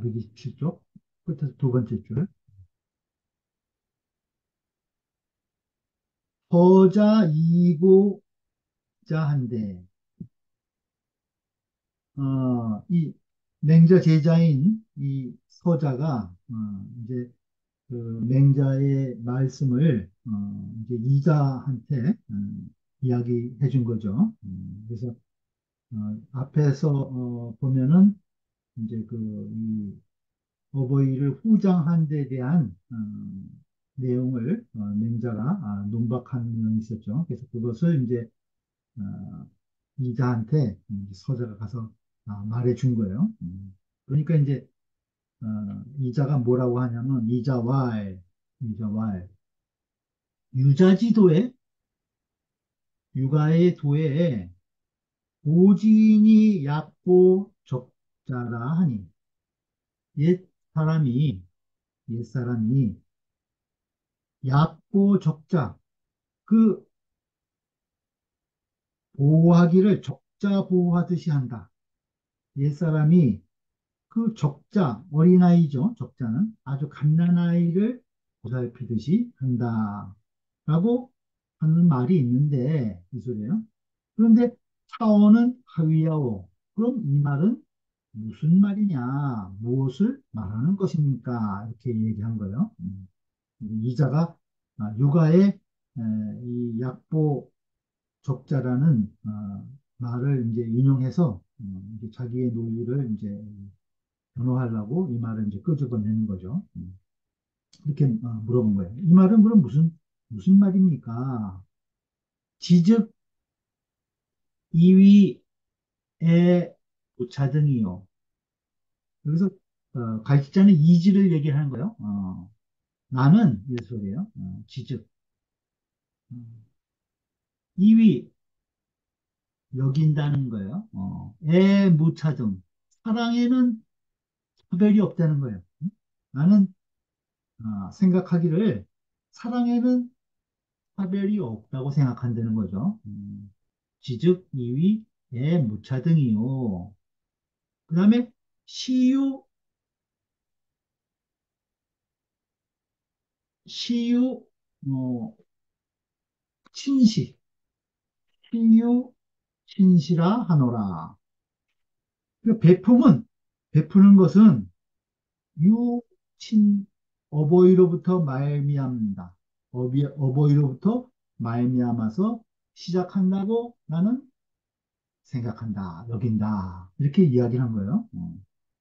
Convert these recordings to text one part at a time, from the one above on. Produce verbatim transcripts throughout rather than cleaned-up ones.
사백이십칠 쪽 끝에서 두 번째 줄. 서자 이고 자한데, 어, 이 맹자 제자인 이 서자가 어, 이제 그 맹자의 말씀을 어, 이제 이자한테 음, 이야기해 준 거죠. 음, 그래서 어, 앞에서 어, 보면은 이제 그이 어버이를 후장한 데 대한 어, 내용을 어, 맹자가 아, 논박한 면이 있었죠. 그래서 그것을 이제 어, 이자한테 이제 서자가 가서 아, 말해 준 거예요. 음. 그러니까 이제 어, 이자가 뭐라고 하냐면 이자왈, 이자왈 유자지도에 육아의 도에 오진이 얕고 적자라 하니 옛 사람이 옛 사람이 얕고 적자 그 보호하기를 적자 보호하듯이 한다. 옛사람이 그 적자, 어린아이죠. 적자는 아주 갓난아이를 보살피듯이 한다. 라고 하는 말이 있는데, 이 소리예요. 그런데 차원은 하위야오. 그럼 이 말은 무슨 말이냐? 무엇을 말하는 것입니까? 이렇게 얘기한 거예요. 음. 이자가 아, 육아의 에, 이 약보 적자라는 어, 말을 이제 인용해서 어, 이제 자기의 논리를 이제 변호하려고 이 말을 이제 끄집어내는 거죠. 음, 이렇게 어, 물어본 거예요. 이 말은 그럼 무슨 무슨 말입니까? 지즉 이위의 부차 등이요. 여기서 어, 갈지자는 이지를 얘기하는 거예요. 어, 나는 이 소리예요. 어, 지즉 음, 이위 여긴다는 거예요. 어, 애 무차 등 사랑에는 차별이 없다는 거예요. 음? 나는 아, 생각하기를 사랑에는 차별이 없다고 생각한다는 거죠. 음, 지즉, 이위, 예, 무차 등이요. 그 다음에 시유, 시유, 어, 친시, 시유, 친시라 하노라. 그 배품은, 베푸는 것은 유, 친, 어버이로부터 말미암다. 어비, 어버이로부터 말미암아서 시작한다고 나는 생각한다, 여긴다. 이렇게 이야기를 한 거예요. 어.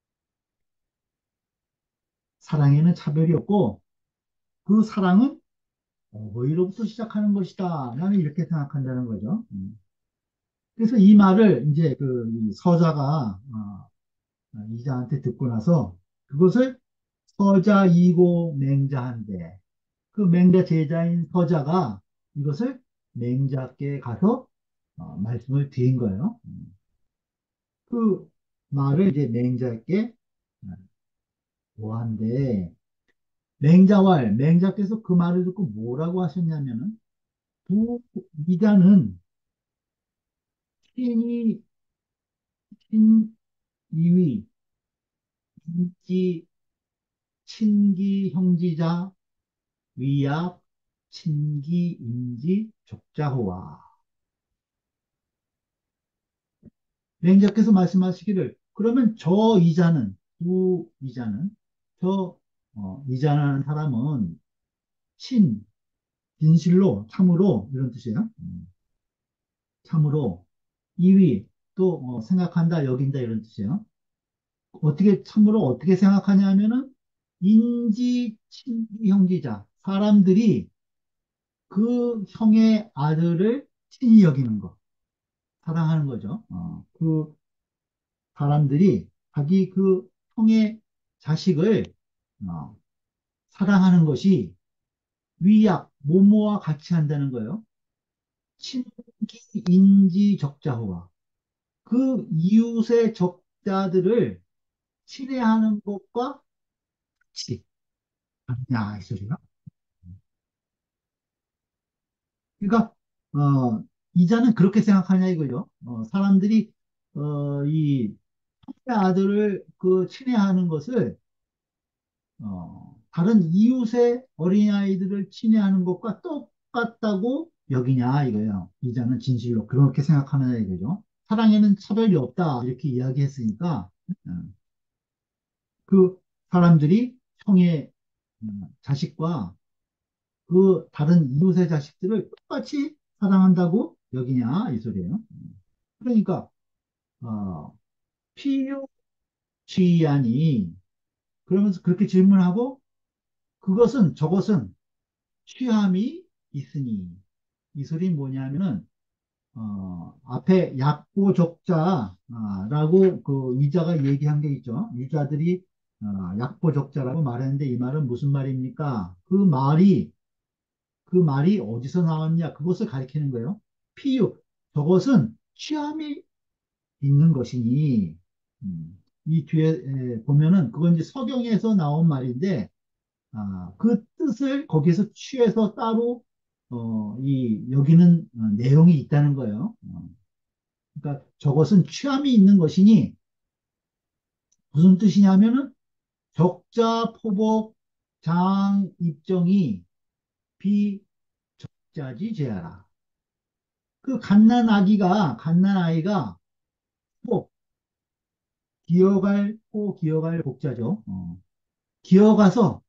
사랑에는 차별이 없고 그 사랑은 어버이로부터 시작하는 것이다. 나는 이렇게 생각한다는 거죠. 음. 그래서 이 말을 이제 그이 서자가 어, 이자한테 듣고 나서 그것을 서자 이고 맹자한테 그 맹자 제자인 서자가 이것을 맹자께 가서 어, 말씀을 드린 거예요. 음. 그 말을 이제 맹자께 보한데 맹자왈, 맹자께서 그 말을 듣고 뭐라고 하셨냐면은, 부, 이자는 신이, 신, 이위, 인지, 친기, 형지자, 위약, 친기, 인지, 적자호와. 맹자께서 말씀하시기를, 그러면 저 이자는, 부 이자는, 저, 어, 이자라는 사람은, 친, 진실로, 참으로, 이런 뜻이에요. 음, 참으로, 이위, 또, 어, 생각한다, 여긴다, 이런 뜻이에요. 어떻게 참으로 어떻게 생각하냐 하면은 인지 친히 형제자 사람들이 그 형의 아들을 친히 여기는 거 사랑하는 거죠. 어, 그 사람들이 자기 그 형의 자식을 어, 사랑하는 것이 위약 모모와 같이 한다는 거예요. 친기 인지 적자호와 그 이웃의 적자들을 친애하는 것과 같이 하느냐 이 소리가. 그러니까 어, 이자는 그렇게 생각하냐 이거죠. 어, 사람들이 어, 이 아들을 그 친애하는 것을 어, 다른 이웃의 어린아이들을 친애하는 것과 똑같다고 여기냐 이거예요. 이자는 진실로 그렇게 생각하느냐 이거죠. 사랑에는 차별이 없다 이렇게 이야기했으니까 음, 그 사람들이 형의 음, 자식과 그 다른 이웃의 자식들을 똑같이 사랑한다고 여기냐 이 소리예요. 그러니까 어, 피유치안이 그러면서 그렇게 질문하고 그것은 저것은 취함이 있으니 이 소리 뭐냐면은 어, 앞에 약보적자라고 그 유자가 얘기한 게 있죠. 유자들이 어, 약보적자라고 말했는데 이 말은 무슨 말입니까? 그 말이 그 말이 어디서 나왔냐? 그것을 가리키는 거예요. 피유 저것은 취함이 있는 것이니 음, 이 뒤에 에, 보면은 그건 이제 서경에서 나온 말인데 아, 그 뜻을 거기서 취해서 따로 어, 이 여기는 어, 내용이 있다는 거예요. 어, 그러니까 저것은 취함이 있는 것이니 무슨 뜻이냐면은 적자 포복 장 입정이 비적자지 제하라. 그 갓난 아기가 갓난 아이가 꼭 기어갈 꼭 기어갈 복자죠. 어. 기어가서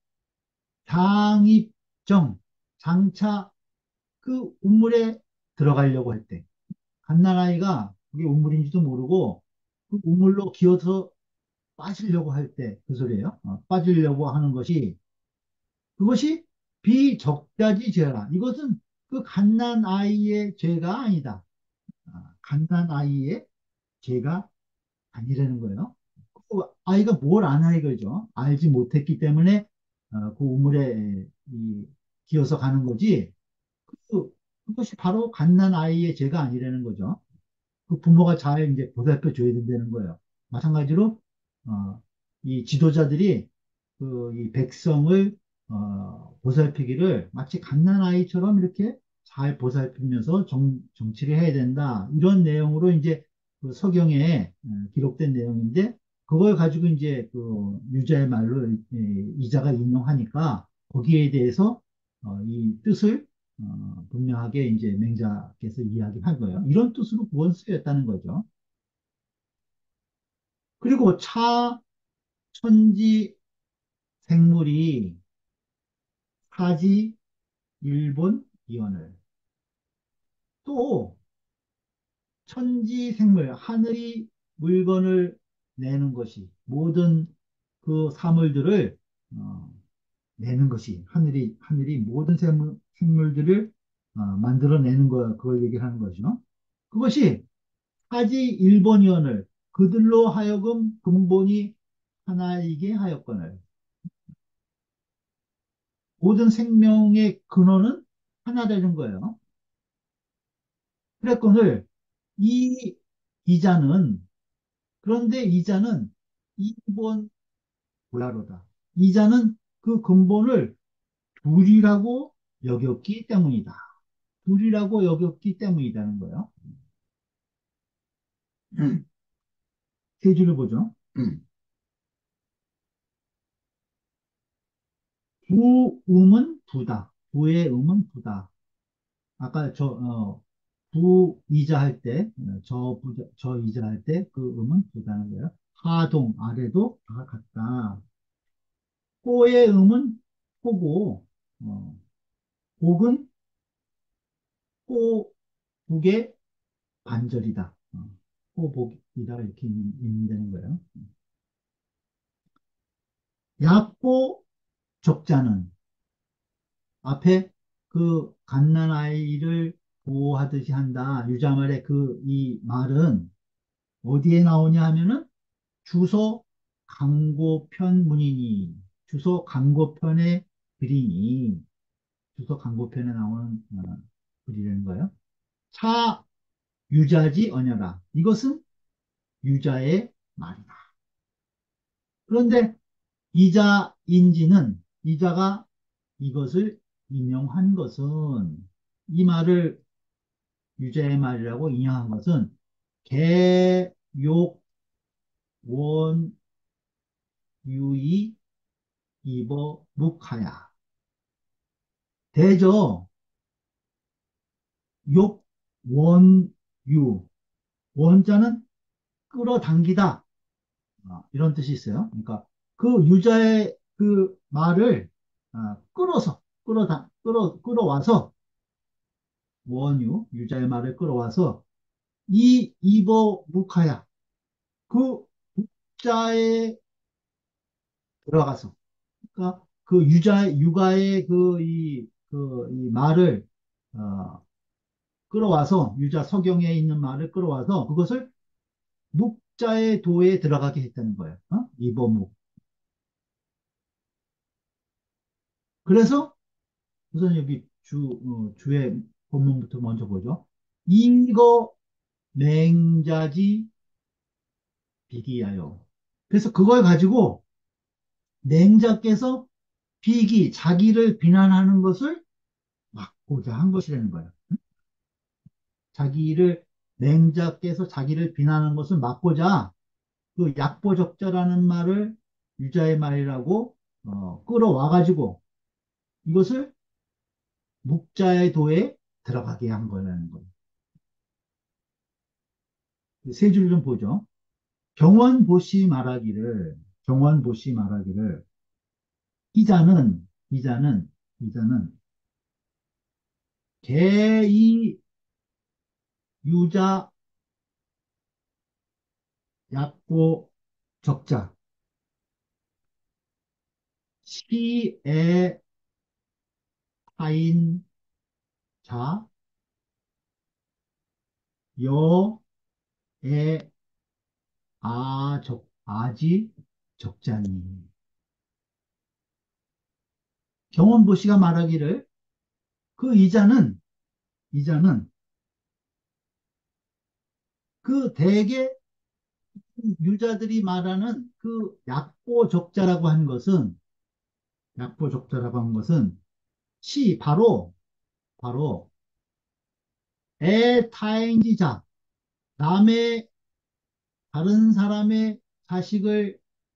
장입정 장차 그 우물에 들어가려고 할 때, 갓난아이가 그게 우물인지도 모르고 그 우물로 기어서 빠지려고 할 때 그 소리예요. 어, 빠지려고 하는 것이 그것이 비적자지 죄라. 이것은 그 갓난아이의 죄가 아니다. 아, 갓난아이의 죄가 아니라는 거예요. 그 아이가 뭘 아나 이거죠. 알지 못했기 때문에 어, 그 우물에 이, 기어서 가는 거지. 그, 그것이 바로 갓난아이의 죄가 아니라는 거죠. 그 부모가 잘 이제 보살펴 줘야 된다는 거예요. 마찬가지로 어, 이 지도자들이 그 이 백성을 어, 보살피기를 마치 갓난아이처럼 이렇게 잘 보살피면서 정, 정치를 해야 된다. 이런 내용으로 이제 그 서경에 어, 기록된 내용인데 그걸 가지고 이제 그 유자의 말로 이- 이자가 인용하니까 거기에 대해서 어, 이 뜻을 어, 분명하게 이제 맹자께서 이야기한 거예요. 이런 뜻으로 구원 쓰였다는 거죠. 그리고 차, 천지, 생물이 사지, 일본, 이원을 또 천지 생물, 하늘이 물건을 내는 것이 모든 그 사물들을 어, 내는 것이 하늘이 하늘이 모든 생물, 생물들을 어, 만들어내는 거 그걸 얘기하는 거죠. 그것이 하지 일본위원을 그들로 하여금 근본이 하나이게 하였거늘 모든 생명의 근원은 하나 되는 거예요. 그랬거늘 이 이자는 그런데 이자는 이번 고야로다. 이자는 그 근본을 둘이라고 여겼기 때문이다. 둘이라고 여겼기 때문이라는 거예요. 음, 세 줄을 보죠. 음. 부음은 부다. 부의 음은 부다. 아까 저, 어, 부이자 할 때, 어, 저, 부자, 저 이자 할 때 그 음은 부다는 거예요. 하동, 아래도 다 같다. 호의 음은 호고, 어, 복은 호북의 반절이다. 어, 호복이다. 이렇게 읽는 거예요. 약보 적자는 앞에 그 갓난아이를 보호하듯이 한다. 유자말의 그 이 말은 어디에 나오냐 하면은 주소 강고편 문이니 주소 강고편의 글이니 주소 강고편에 나오는 어, 글이라는 거예요. 차 유자지 언여라. 이것은 유자의 말이다. 그런데 이자인지는 이자가 이것을 인용한 것은 이 말을 유자의 말이라고 인용한 것은 개욕 원, 유이, 이버, 묵하야. 대저, 욕, 원, 유. 원자는 끌어당기다. 아, 이런 뜻이 있어요. 그러니까 그 유자의 그 말을 아, 끌어서, 끌어다, 끌어, 끌어와서, 원유, 유자의 말을 끌어와서 이, 이버, 묵하야. 그 자에 들어가서 그러니까 그 유자 유가의 그 이 그 이 말을 어, 끌어와서 유자 서경에 있는 말을 끌어와서 그것을 묵자의 도에 들어가게 했다는 거예요. 어? 이버묵. 그래서 우선 여기 주 어, 주의 본문부터 먼저 보죠. 이거 맹자지 비기야요. 그래서 그걸 가지고 맹자께서 비기 자기를 비난하는 것을 막고자 한 것이라는 거예요. 자기를 맹자께서 자기를 비난하는 것을 막고자 그 약보적자라는 말을 유자의 말이라고 어, 끌어와가지고 이것을 묵자의 도에 들어가게 한 거라는 거예요. 세 줄 좀 보죠. 경원보시 말하기를 경원보시 말하기를 이자는 이자는 이자는 개이 유자 약보 적자 시에 타인 자 여에 아, 적, 아지, 적잖니. 경원보 씨가 말하기를 그 이자는, 이자는 그 대개 유자들이 말하는 그 약보 적자라고 한 것은, 약보 적자라고 한 것은 시, 바로, 바로 애타인지자, 남의, 다른 사람의 자식을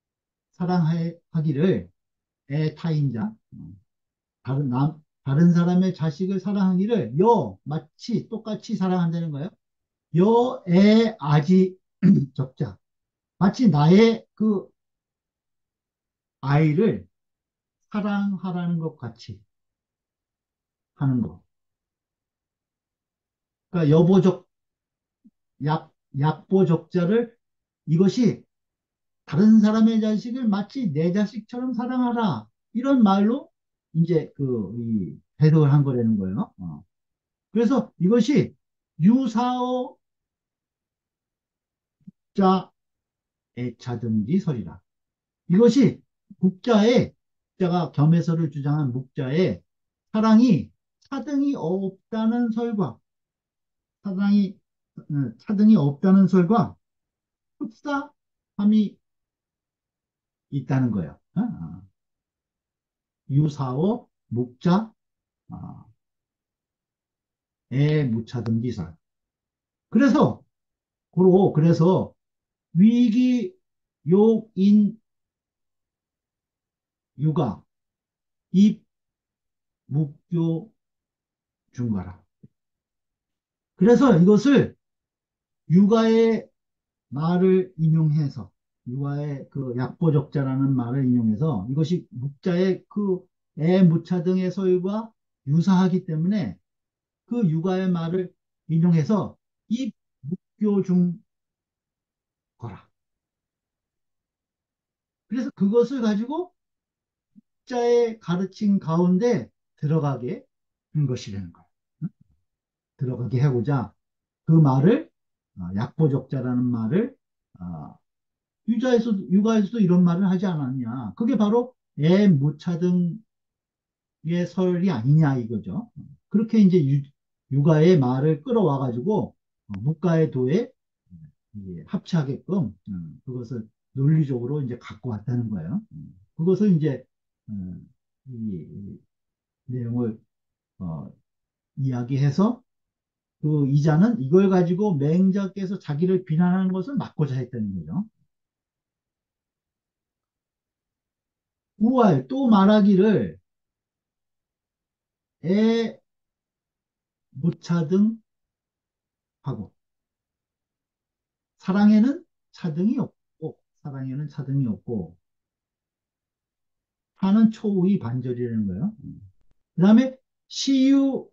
사랑하기를 애타인자, 다른, 남, 다른 사람의 자식을 사랑하기를 여, 마치 똑같이 사랑한다는 거예요. 여애 아지 적자. 마치 나의 그 아이를 사랑하라는 것 같이 하는 거. 그러니까 여보적, 약, 약보적자를 이것이 다른 사람의 자식을 마치 내 자식처럼 사랑하라. 이런 말로 이제 그, 이, 해석을 한 거라는 거예요. 어. 그래서 이것이 유사어 자 애차등지 설이라. 이것이 국자의 국자가 겸해서를 주장한 묵자의 사랑이 차등이 없다는 설과 사랑이 어, 차등이 없다는 설과 흡사함이 있다는 거예요. 어? 어. 유사어 묵자 어, 애 무차등 기설. 그래서 고로 그래서 위기 욕인 육아 입 묵교 중과라. 그래서 이것을 육아의 말을 인용해서 유아의 그 약보적자라는 말을 인용해서 이것이 묵자의 그 애무차 등의 소유가 유사하기 때문에 그 육아의 말을 인용해서 이 묵교 중 거라. 그래서 그것을 가지고 묵자의 가르침 가운데 들어가게 한 것이라는 거예요. 응? 들어가게 하고자 그 말을 어, 약보적자라는 말을 어, 유자에서도, 육아에서도 이런 말을 하지 않았냐. 그게 바로 애 무차 등의 설이 아니냐 이거죠. 그렇게 이제 유, 육아의 말을 끌어와가지고 어, 묵가의 도에 이제 합치하게끔 음, 그것을 논리적으로 이제 갖고 왔다는 거예요. 음, 그것을 이제 음, 이, 이 내용을 어, 이야기해서 그 이자는 이걸 가지고 맹자께서 자기를 비난하는 것을 막고자 했다는 거죠. 우알 또 말하기를 애 무차등 하고 사랑에는 차등이 없고 사랑에는 차등이 없고 하는 초우의 반절이라는 거예요. 그 다음에 시유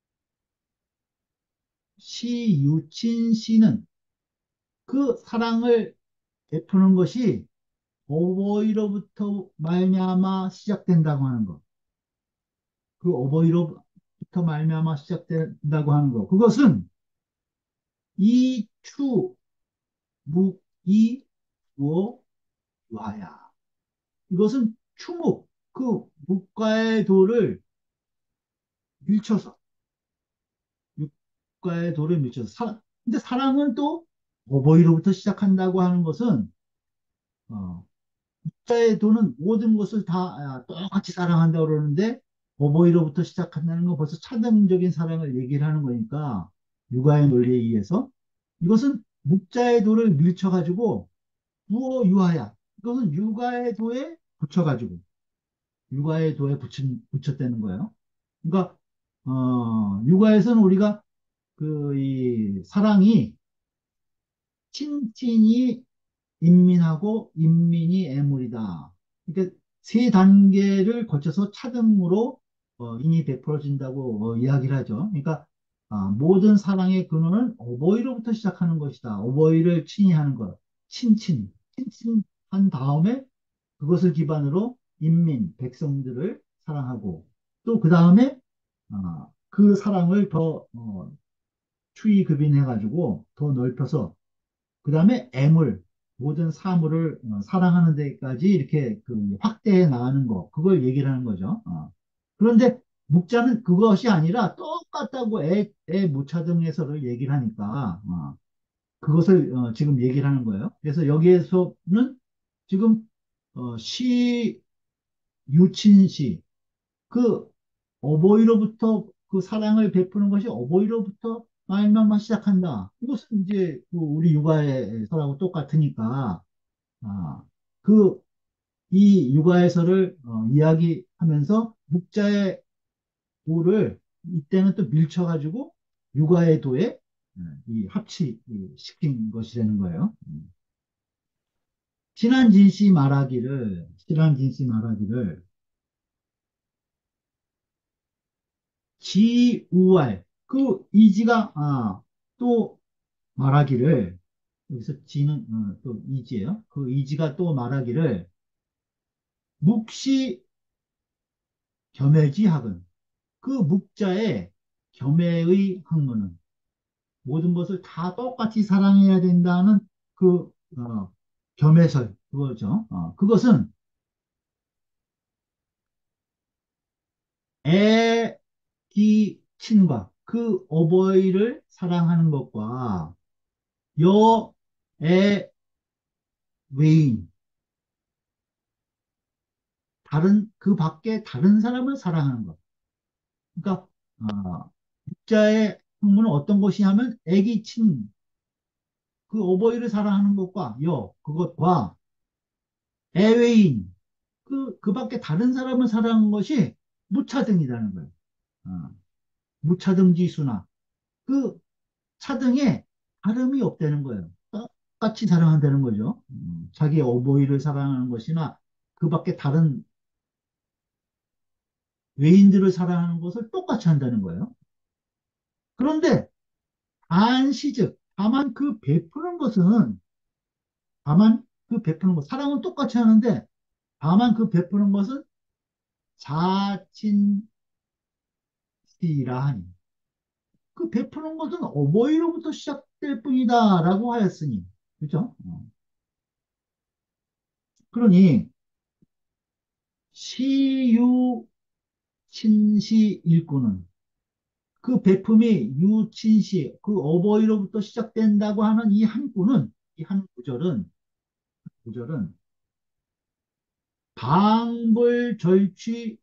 시유친 씨는 그 사랑을 베푸는 것이 어버이로부터 말미암아 시작된다고 하는 거. 그 어버이로부터 말미암아 시작된다고 하는 거. 그것은 이추 묵이 주어 유하야. 이것은 추묵 그 묵과의 도를 밀쳐서 육과의 도를 밀쳐서 사, 근데 사랑은 또 어버이로부터 시작한다고 하는 것은 어, 자의 도는 모든 것을 다 아, 똑같이 사랑한다고 그러는데 어버이로부터 시작한다는 건 벌써 차등적인 사랑을 얘기를 하는 거니까 육아의 논리에 의해서 이것은 묵자의 도를 밀쳐가지고 부어 유아야 이것은 육아의 도에 붙여가지고 육아의 도에 붙인, 붙였다는 거예요. 그러니까 어, 육아에서는 우리가 그 이 사랑이 친친이 인민하고 인민이 애물이다. 그러니까 세 단계를 거쳐서 차등으로 어, 인이 베풀어진다고 어, 이야기를 하죠. 그러니까 아, 모든 사랑의 근원은 어버이로부터 시작하는 것이다. 어버이를 친히하는 것, 친친, 친친한 다음에 그것을 기반으로 인민, 백성들을 사랑하고 또 그 다음에 아, 그 사랑을 더 어, 추이급인해가지고 더 넓혀서 그 다음에 애물, 모든 사물을 어, 사랑하는 데까지 이렇게 그 확대해 나가는 거, 그걸 얘기를 하는 거죠. 어. 그런데 묵자는 그것이 아니라 똑같다고 애, 애 무차등에서를 얘기를 하니까, 어, 그것을 어, 지금 얘기를 하는 거예요. 그래서 여기에서는 지금 어, 시, 유친시, 그 어버이로부터 그 사랑을 베푸는 것이 어버이로부터 말만 시작한다. 이것은 이제 그 우리 육아에서라고 똑같으니까 아, 그 이 육아에서를 어, 이야기하면서 묵자의 도를 이때는 또 밀쳐가지고 육아의 도에 음, 이 합치시킨 것이라는 거예요. 음. 친한 진씨 말하기를 친한 진씨 말하기를 지우알 그 이지가 아, 또 말하기를 여기서 지는 어, 또 이지예요. 그 이지가 또 말하기를 묵시 겸해지학은 그 묵자의 겸해의 학문은 모든 것을 다 똑같이 사랑해야 된다는 그 어, 겸해설 그거죠. 어, 그것은 애기 친과 그 어버이를 사랑하는 것과 여애 외인 다른 그 밖에 다른 사람을 사랑하는 것. 그러니까 어, 자의 학문은 어떤 것이냐면 애기 친 그 어버이를 사랑하는 것과 여 그것과 애외인 그 그 밖에 다른 사람을 사랑하는 것이 무차등이라는 거예요. 어, 무차등 지수나 그 차등에 다름이 없다는 거예요. 똑같이 사랑한다는 거죠. 음, 자기 어버이를 사랑하는 것이나 그 밖에 다른 외인들을 사랑하는 것을 똑같이 한다는 거예요. 그런데 안시즉 다만 그 베푸는 것은 다만 그 베푸는 것 사랑은 똑같이 하는데 다만 그 베푸는 것은 자친시라 하니 그 베푸는 것은 어버이로부터 시작될 뿐이다라고 하였으니 그렇죠? 어. 그러니 시유 친시 일구는 그 베품이 유친시 그 어버이로부터 시작된다고 하는 이 한 구는 이 한 구절은 구절은 방불절취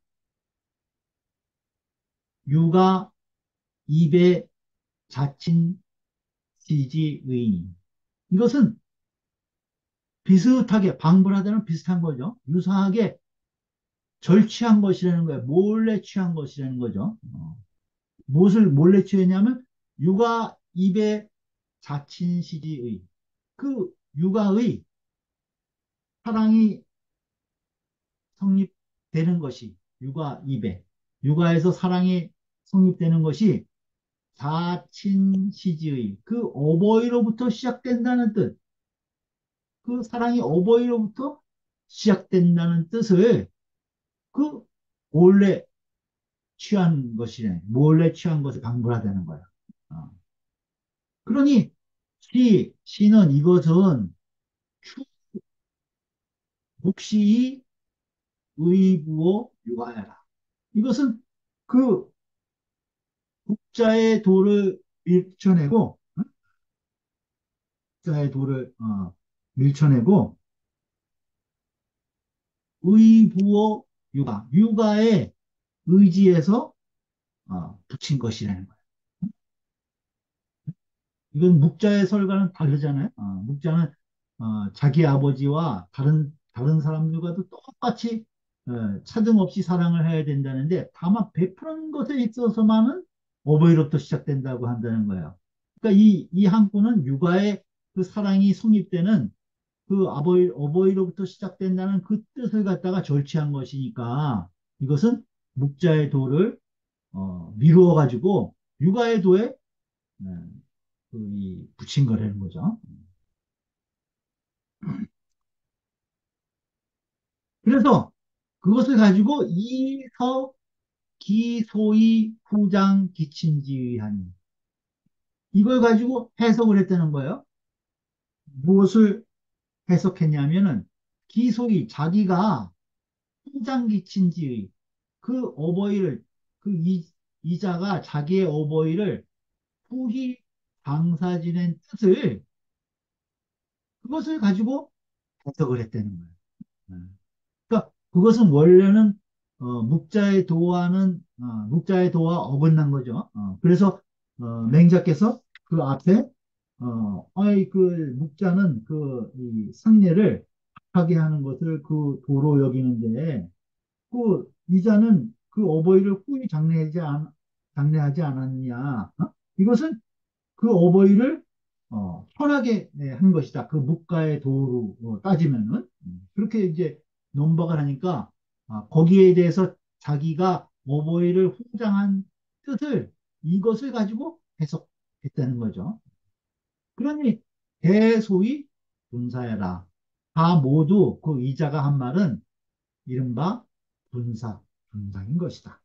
육아 입에 자친 지지의인 이것은 비슷하게 방불하다는 비슷한 거죠. 유사하게 절취한 것이라는 거예요. 몰래 취한 것이라는 거죠. 어. 무엇을 몰래 취했냐면 육아 입에 자친 시지의 그 육아의 사랑이 성립되는 것이 육아 입에 육아에서 사랑이 성립되는 것이 자친 시지의 그 어버이로부터 시작된다는 뜻, 그 사랑이 어버이로부터 시작된다는 뜻을 그 몰래 취한 것이네. 몰래 취한 것을 강조하다는 거야. 어. 그러니 시, 시는 이것은 추, 묵시의 의부어 육아해라. 이것은 그 국자의 도를 밀쳐내고, 어? 국자의 도를 어, 밀쳐내고 의부어 육아, 육아의 의지에서 어, 붙인 것이라는 거예요. 이건 묵자의 설과는 다르잖아요. 어, 묵자는 어, 자기 아버지와 다른 다른 사람들과도 똑같이 어, 차등 없이 사랑을 해야 된다는데 다만 베푸는 것에 있어서만은 어버이로부터 시작된다고 한다는 거예요. 그러니까 이, 이 항구는 육아의 그 사랑이 성립되는 그 아버지, 어버이로부터 시작된다는 그 뜻을 갖다가 절취한 것이니까 이것은 묵자의 도를 어, 미루어 가지고 육아의 도에 네, 그, 이, 붙인 거라는 거죠. 그래서 그것을 가지고 이서 기소의 후장 기친지의하니 이걸 가지고 해석을 했다는 거예요. 무엇을 해석했냐면은 기소의 자기가 후장 기친지의 그 어버이를 그 이, 이자가 자기의 어버이를 후히 방사 지낸 뜻을 그것을 가지고 해석을 했다는 거예요. 음. 그러니까 그것은 원래는 어, 묵자의 도와는 어, 묵자의 도와 어긋난 거죠. 어, 그래서 어, 맹자께서 그 앞에 어, 아이 그 묵자는 그 이 상례를 하게 하는 것을 그 도로 여기는데 그 이자는 그 어버이를 후히 장례하지 않, 장례하지 않았냐? 어? 이것은 그 어버이를 어, 편하게 예, 한 것이다. 그 묵가의 도로 어, 따지면은 음, 그렇게 이제 논박을 하니까 아, 거기에 대해서 자기가 어버이를 후장한 뜻을 이것을 가지고 해석했다는 거죠. 그러니 대소위 분사해라. 다 모두 그 이자가 한 말은 이른바 분사, 분상인 것이다.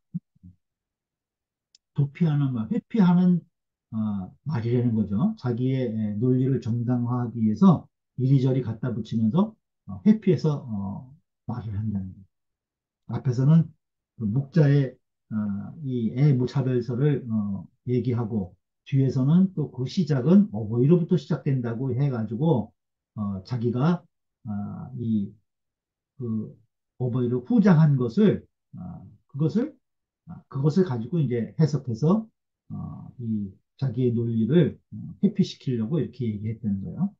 도피하는 말, 회피하는 어, 말이라는 거죠. 자기의 에, 논리를 정당화하기 위해서 이리저리 갖다 붙이면서 어, 회피해서 어, 말을 한다는 거예요. 앞에서는 그 목자의 어, 이애 무차별서를 어, 얘기하고 뒤에서는 또 그 시작은 어버이로부터 시작된다고 해가지고 어, 자기가 어, 이그 어버이를 후장한 것을 어, 그것을 아, 그것을 가지고 이제 해석해서 어, 이 자기의 논리를 어, 회피시키려고 이렇게 얘기했다는 거예요.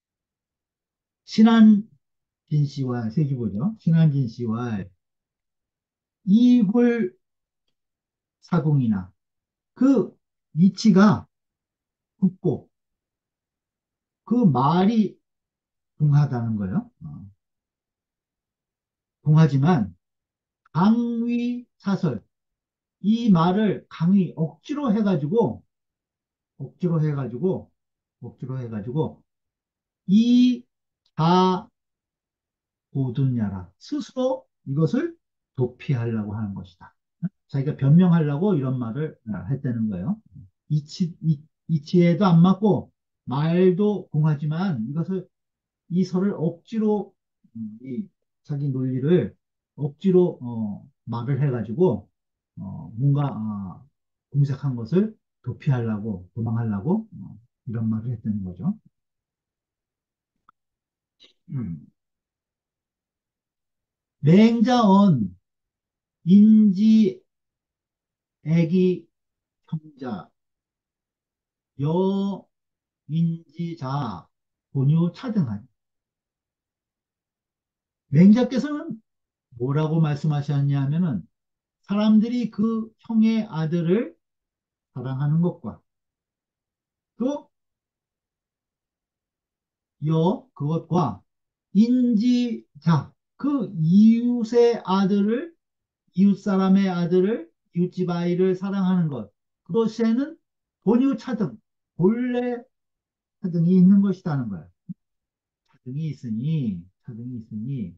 신한진 씨와 세기보죠. 신한진 씨와 이불 사공이나 그 이치가 굽고 그 말이 동하다는 거예요. 어, 동하지만 강위 사설 이 말을 강위 억지로 해가지고 억지로 해가지고 억지로 해가지고 이 자 고든야라 스스로 이것을 도피하려고 하는 것이다. 자기가 변명하려고 이런 말을 했다는 거예요. 이치, 이, 이치에도 안 맞고 말도 공하지만 이것을 이 설을 억지로 음, 이 자기 논리를 억지로 어, 말을 해가지고 어, 뭔가 어, 공작한 것을 도피하려고 도망하려고 어, 이런 말을 했다는 거죠. 음. 맹자언 인지 애기 형자 여인지자 본유 차등하니 맹자께서는 뭐라고 말씀하셨냐면은 사람들이 그 형의 아들을 사랑하는 것과 또 여 그것과 인지자 그 이웃의 아들을 이웃 사람의 아들을 이웃집 아이를 사랑하는 것 그것에는 본유 차등 본래 차등이 있는 것이라는 거예요. 차등이 있으니 차등이 있으니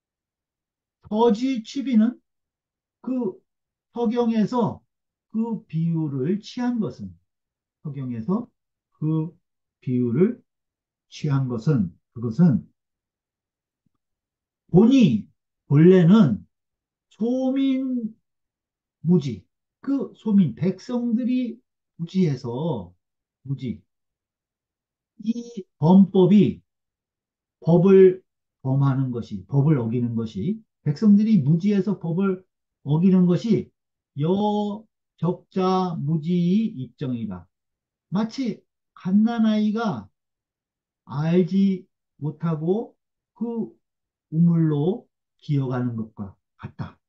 터지 취비는 그 서경에서 그 비유를 취한 것은 서경에서 그 비유를 취한 것은 그것은 본이 본래는 소민 무지 그 소민 백성들이 무지해서 무지 이 범법이 법을 범하는 것이 법을 어기는 것이 백성들이 무지해서 법을 어기는 것이 여적자 무지의 입정이다. 마치 갓난아이가 알지 못하고 그 우물로 기어가는 것과 같다.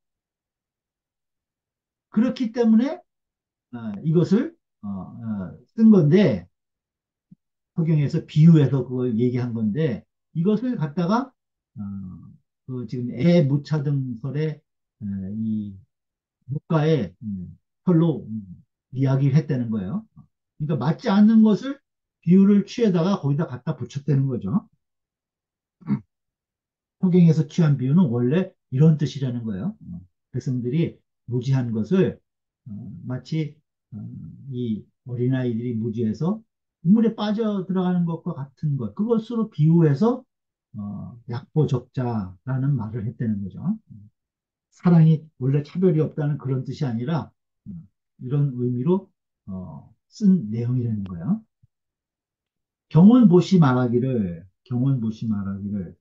그렇기 때문에 어, 이것을 어, 어, 쓴 건데 성경에서 비유해서 그걸 얘기한 건데 이것을 갖다가 어, 그 지금 애 무차등설의 어, 이 문가에 음, 설로 음, 이야기를 했다는 거예요. 그러니까 맞지 않는 것을 비유를 취해다가 거기다 갖다 붙였다는 거죠. 성경에서 취한 비유는 원래 이런 뜻이라는 거예요. 어, 백성들이 무지한 것을 어, 마치 어, 이 어린아이들이 무지해서 우물에 빠져 들어가는 것과 같은 것, 그것으로 비유해서 어, 약보적자라는 말을 했다는 거죠. 사랑이 원래 차별이 없다는 그런 뜻이 아니라 어, 이런 의미로 어, 쓴 내용이라는 거예요. 경원보시 말하기를 경원보시 말하기를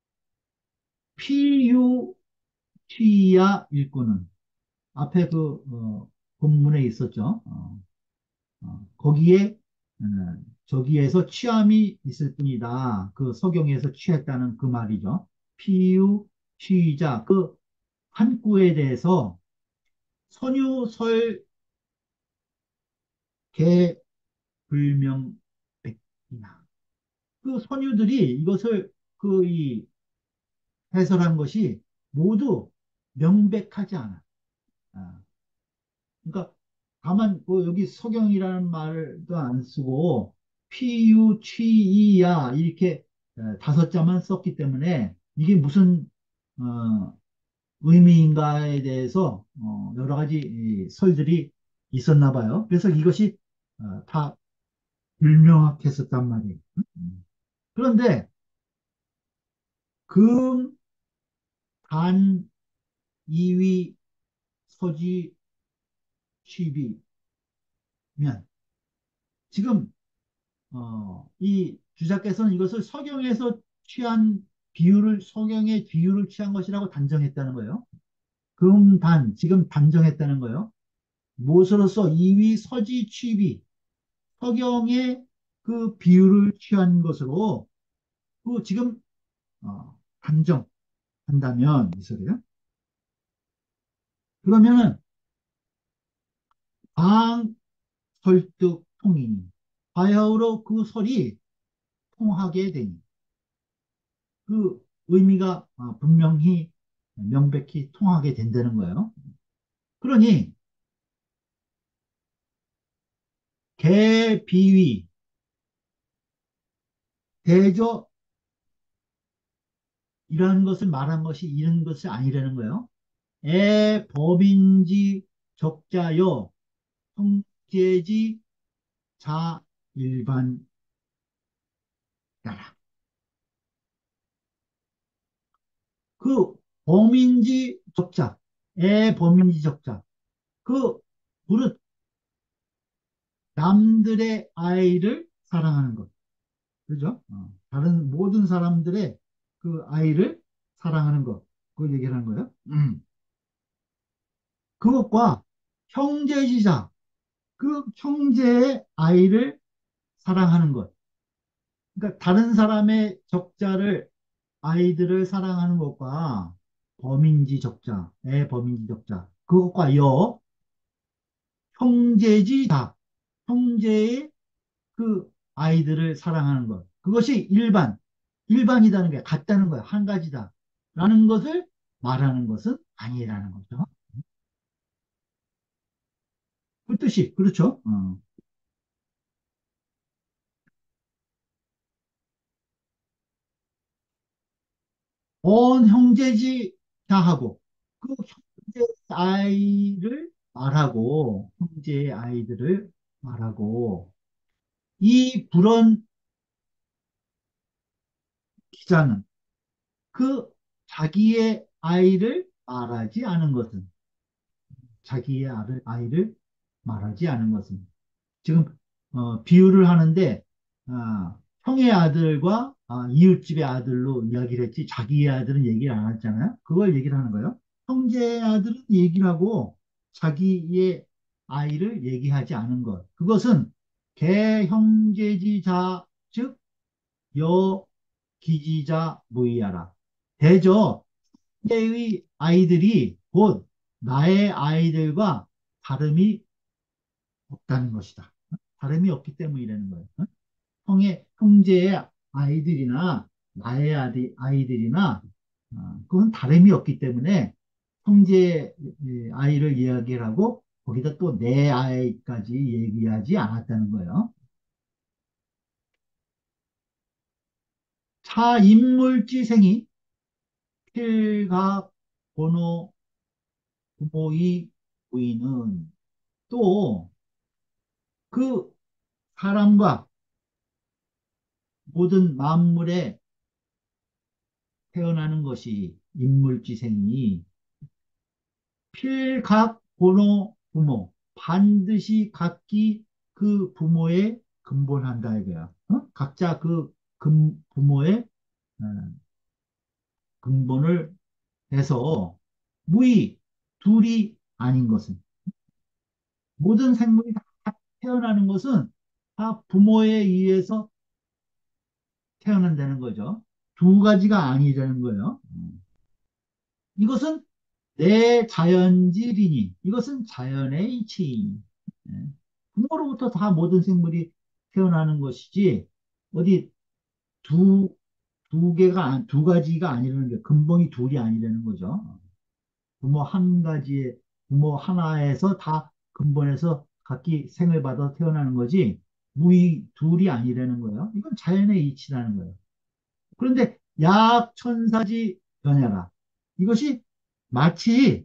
피유 취야 일꾼은 앞에 그 어, 본문에 있었죠. 어, 어, 거기에 어, 저기에서 취함이 있을 뿐이다. 그 서경에서 취했다는 그 말이죠. 피유 취자 그 한구에 대해서 선유설 개불명백이나 그 선유들이 이것을 그 이 해설한 것이 모두 명백하지 않아. 아, 그러니까 다만 뭐 여기 서경이라는 말도 안 쓰고 피유, 취이야 이렇게 에, 다섯 자만 썼기 때문에 이게 무슨 어, 의미인가에 대해서 어, 여러 가지 이 설들이 있었나 봐요. 그래서 이것이 어, 다 불명확했었단 말이에요. 음. 그런데 금, 단, 이위, 서지, 취비면 지금 어, 이 주자께서는 이것을 서경에서 취한 비유를 서경의 비유를 취한 것이라고 단정했다는 거예요. 금단 지금 단정했다는 거예요. 무엇으로서 이위 서지 취비 서경의 그 비유를 취한 것으로 그 지금 어, 단정한다면 이 소리요. 그러면은 방 설득 통이니 바야흐로 그 설이 통하게 되니 그 의미가 아, 분명히 명백히 통하게 된다는 거예요. 그러니 개비위 대저이라는 것을 말한 것이 이런 것이 아니라는 거예요. 애 법인지 적자여 형제지 자 일반나라 그 범인지 적자 애 범인지 적자 그 무릇 남들의 아이를 사랑하는 것 그죠? 어, 다른 모든 사람들의 그 아이를 사랑하는 것, 그걸 얘기하는 거예요. 음. 그것과 형제지자, 그 형제의 아이를 사랑하는 것. 그러니까 다른 사람의 적자를, 아이들을 사랑하는 것과 범인지 적자, 애 범인지 적자. 그것과 여, 형제지 다. 형제의 그 아이들을 사랑하는 것. 그것이 일반, 일반이라는 게 같다는 거야. 한 가지다. 라는 것을 말하는 것은 아니라는 거죠. 그 뜻이, 그렇죠. 어. 온 형제지 다 하고, 그 형제 아이를 말하고, 형제의 아이들을 말하고, 이 불언 기자는 그 자기의 아이를 말하지 않은 것은, 자기의 아들, 아이를 말하지 않은 것은, 지금 어, 비유를 하는데 아, 형의 아들과 아, 이웃집의 아들로 이야기를 했지 자기의 아들은 얘기를 안 했잖아요. 그걸 얘기를 하는 거예요. 형제의 아들은 얘기를 하고 자기의 아이를 얘기하지 않은 것. 그것은 개형제지자 즉 여기지자 무이하라. 대저 형제의 아이들이 곧 나의 아이들과 다름이 없다는 것이다. 다름이 없기 때문이라는 거예요. 어? 형의, 형제의 아이들이나 나의 아들, 아이들이나 어, 그건 다름이 없기 때문에 형제의 아이를 이야기를 하고 거기다 또 내 아이까지 얘기하지 않았다는 거예요. 차 인물지생이 필각 번호 부모의 부인은 또 그 사람과 모든 만물에 태어나는 것이 인물지생이 필각 본호 부모 반드시 각기 그 부모에 근본한다 이거야. 어? 각자 그 근, 부모의 어, 근본을 해서 무의 둘이 아닌 것은 모든 생물이 다 태어나는 것은 다 부모에 의해서 태어난다는 거죠. 두 가지가 아니라는 거예요. 음. 이것은 내 자연질이니 이것은 자연의 이치이니 예. 부모로부터 다 모든 생물이 태어나는 것이지 어디 두, 두 개가 안- 두 가지가 아니라는 게 근본이 둘이 아니라는 거죠. 부모 한 가지에 부모 하나에서 다 근본에서 각기 생을 받아 태어나는 거지 무의 둘이 아니라는 거예요. 이건 자연의 이치라는 거예요. 그런데 약 천사지 변해라. 이것이 마치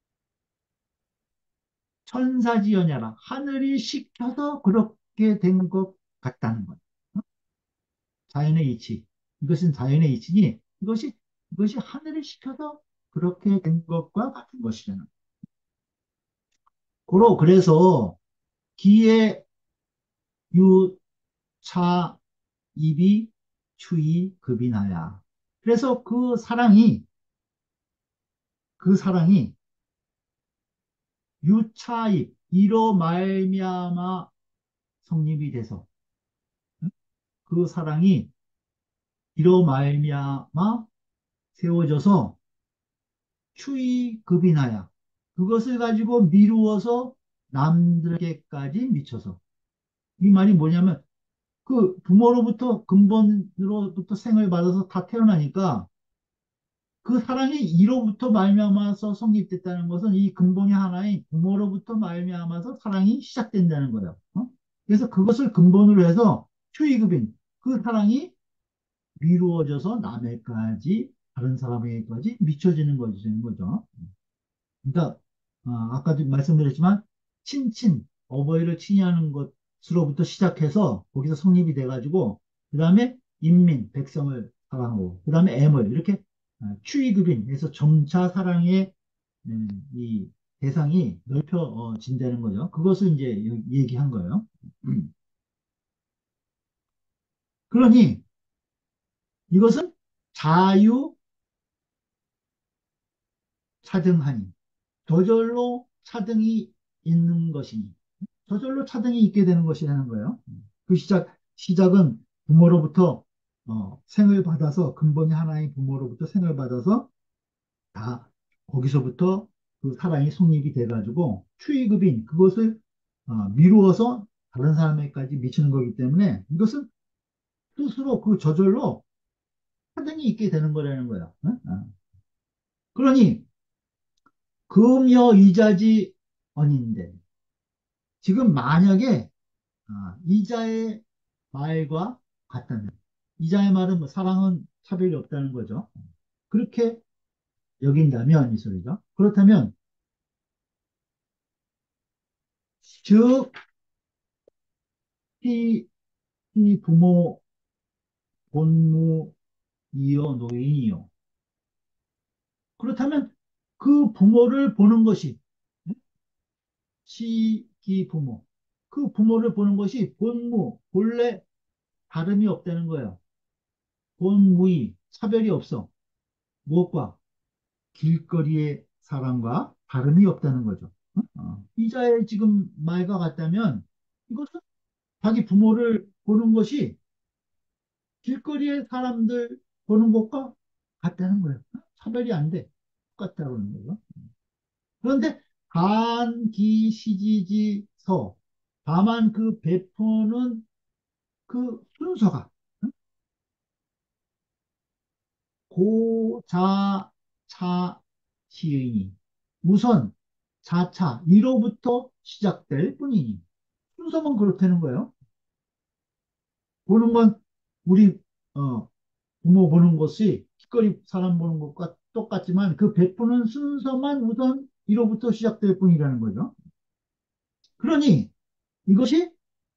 천사지연야라. 하늘이 시켜서 그렇게 된 것 같다는 거예요. 어? 자연의 이치. 이것은 자연의 이치니 이것이, 이것이 하늘이 시켜서 그렇게 된 것과 같은 것이잖아. 고로 그래서 기의 유차 입이 추이 급이나야. 그래서 그 사랑이, 그 사랑이 유차입, 이로 말미암아 성립이 돼서 응? 그 사랑이 이로 말미암아 세워져서 추이급이나야 그것을 가지고 미루어서 남들에게까지 미쳐서 이 말이 뭐냐면 그 부모로부터 근본으로부터 생을 받아서 다 태어나니까 그 사랑이 이로부터 말미암아서 성립됐다는 것은 이 근본이 하나인 부모로부터 말미암아서 사랑이 시작된다는 거예요. 어? 그래서 그것을 근본으로 해서 추이급인 그 사랑이 미루어져서 남에까지 다른 사람에게까지 미쳐지는 거죠. 그러니까 어, 아까도 말씀드렸지만 친친 어버이를 칭의하는 것으로부터 시작해서 거기서 성립이 돼가지고 그 다음에 인민 백성을 사랑하고 그 다음에 애물 이렇게 어, 추이급인해서 점차 사랑의 음, 이 대상이 넓혀진다는 거죠. 그것을 이제 여기 얘기한 거예요. 음. 그러니 이것은 자유 차등하니 저절로 차등이 있는 것이니 저절로 차등이 있게 되는 것이라는 거예요. 그 시작, 시작은 부모로부터 어, 생을 받아서 근본이 하나의 부모로부터 생을 받아서 다 거기서부터 그 사랑이 성립이 돼가지고 추이급인 그것을 어, 미루어서 다른 사람에게까지 미치는 거기 때문에 이것은 스스로 그 저절로 파등이 있게 되는 거라는 거예요. 어? 어. 그러니 금여 이자지 언인데 지금 만약에 아, 이자의 말과 같다면 이자의 말은 뭐 사랑은 차별이 없다는 거죠. 그렇게 여긴다면 이 소리죠. 그렇다면 즉 이, 이 부모 본무 이요 노인이요. 그렇다면 그 부모를 보는 것이 시기 부모 그 부모를 보는 것이 본무 본래 다름이 없다는 거예요. 본무이 차별이 없어. 무엇과 길거리의 사람과 다름이 없다는 거죠. 어, 이자의 지금 말과 같다면 이것은 자기 부모를 보는 것이 길거리의 사람들 보는 것과 같다는 거예요. 차별이 안 돼. 똑같다는 거죠. 그런데 간기시지지서 다만 그 베푸는 그 순서가 고자차 시의니 우선 자차 이로부터 시작될 뿐이니 순서만 그렇다는 거예요. 보는 건 우리 어, 부모 보는 것이 길거리 사람 보는 것과 똑같지만 그 베푸는 순서만 우선 이로부터 시작될 뿐이라는 거죠. 그러니 이것이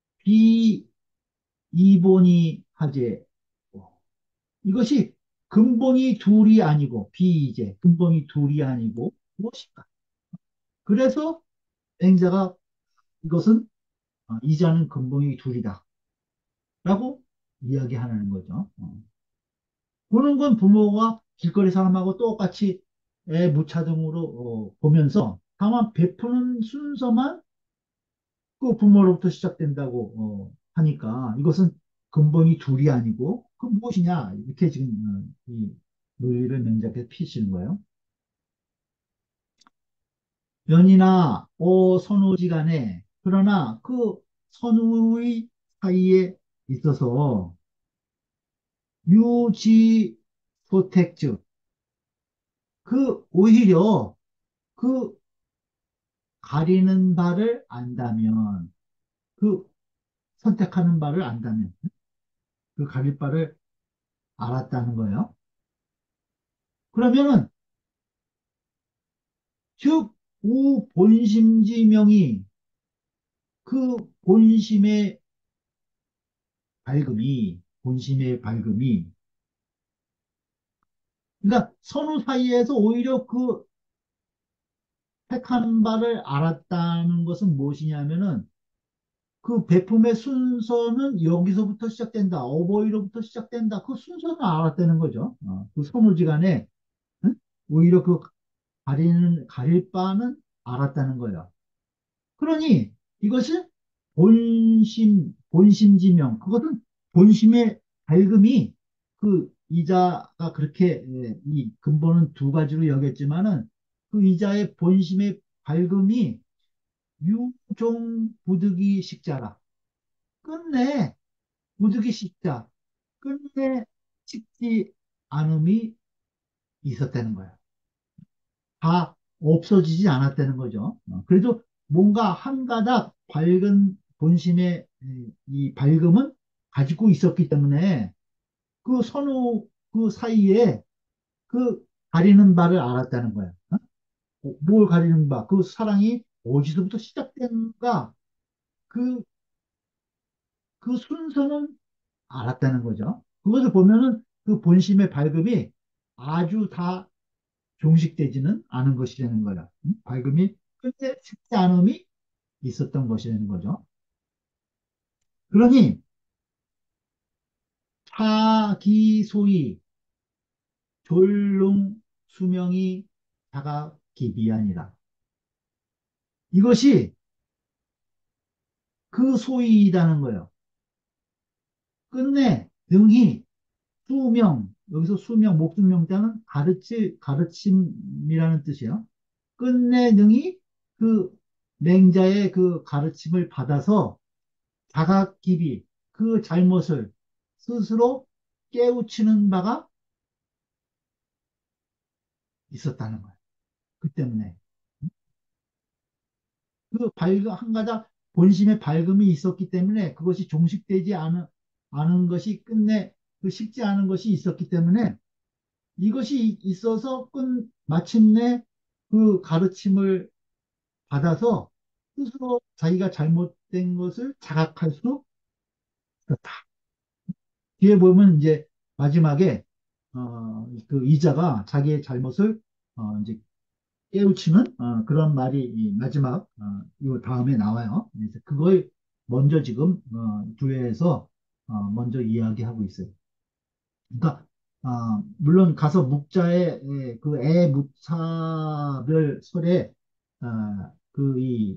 비이본이 하제 이것이 근본이 둘이 아니고 비이제 근본이 둘이 아니고 무엇인가? 그래서 행자가 이것은 어, 이자는 근본이 둘이다 라고 이야기하는 거죠. 어. 보는 건 부모가 길거리 사람하고 똑같이 애 무차등으로 어, 보면서 다만 베푸는 순서만 그 부모로부터 시작된다고 어, 하니까 이것은 근본이 둘이 아니고 그 무엇이냐 이렇게 지금 어, 이 논리를 맹작해서 피시는 거예요. 연이나 오 선우지간에 그러나 그 선우의 사이에 있어서 유지 소택즉 그 오히려 그 가리는 바를 안다면 그 선택하는 바를 안다면 그 가릴 바를 알았다는 거예요. 그러면은 즉 우 본심지명이 그 본심의 밝음이 본심의 밝음이 그러니까 선후 사이에서 오히려 그 택하는 바를 알았다는 것은 무엇이냐면은 그 베품의 순서는 여기서부터 시작된다. 어버이로부터 시작된다. 그 순서는 알았다는 거죠. 어, 그 선후지간에 응? 오히려 그 가리는 가릴 바는 알았다는 거예요. 그러니 이것이 본심 본심지명 그것은 본심의 밝음이 그 이자가 그렇게 예, 이 근본은 두 가지로 여겼지만은 그 이자의 본심의 밝음이 유종 부득이 식자라. 끝내 부득이 식자. 끝내 식지 않음이 있었다는 거야. 다 없어지지 않았다는 거죠. 어, 그래도 뭔가 한 가닥 밝은 본심의 이, 이 밝음은 가지고 있었기 때문에 그 선후 그 사이에 그 가리는 바를 알았다는 거야. 어? 뭐, 뭘 가리는 바? 그 사랑이 어디서부터 시작된가? 그, 그 순서는 알았다는 거죠. 그것을 보면은 그 본심의 밝음이 아주 다 종식되지는 않은 것이라는 거야. 음? 밝음이 끝내 식지 않음이 있었던 것이라는 거죠. 그러니 차기소위 졸릉 수명이 자가기비아니라. 이것이 그 소위이라는 거예요. 끝내 등이 수명 여기서 수명, 목수명자는 가르치, 가르침이라는 뜻이에요. 끝내 능히 그 맹자의 그 가르침을 받아서 자각기비, 그 잘못을 스스로 깨우치는 바가 있었다는 거예요. 그 때문에. 그 밝음, 한 가닥 본심의 밝음이 있었기 때문에 그것이 종식되지 않은, 않은 것이 끝내 그 식지 않은 것이 있었기 때문에 이것이 있어서 끝, 마침내 그 가르침을 받아서 스스로 자기가 잘못된 것을 자각할 수 있었다. 뒤에 보면 이제 마지막에 어, 그 이자가 자기의 잘못을 어, 이제 깨우치는 어, 그런 말이 이 마지막 어, 이 다음에 나와요. 그래서 그걸 먼저 지금 어, 주에서 어, 먼저 이야기하고 있어요. 그러니까 아, 물론 가서 묵자의 그 애 무차별 설에 아, 그이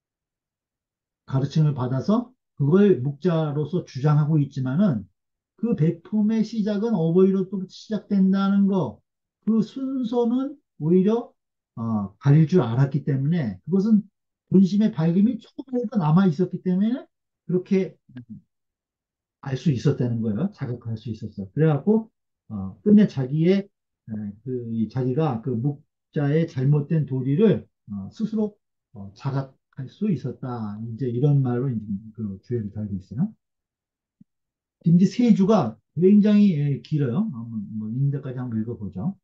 가르침을 받아서 그걸 묵자로서 주장하고 있지만은 그 백품의 시작은 어버이로부터 시작된다는 거, 그 순서는 오히려 어, 가릴 줄 알았기 때문에 그것은 본심의 밝음이 조금이라도 남아 있었기 때문에 그렇게 알 수 있었다는 거예요. 자각할 수 있었어. 그래갖고 어, 끝내 자기의 에, 그 이 자기가 그 묵자의 잘못된 도리를 어, 스스로 어, 자각할 수 있었다. 이제 이런 말로 이제 그 주제를 달고 있어요. 이제 세 주가 굉장히 예, 길어요. 한번 뭐 있는 데까지 한번 읽어보죠.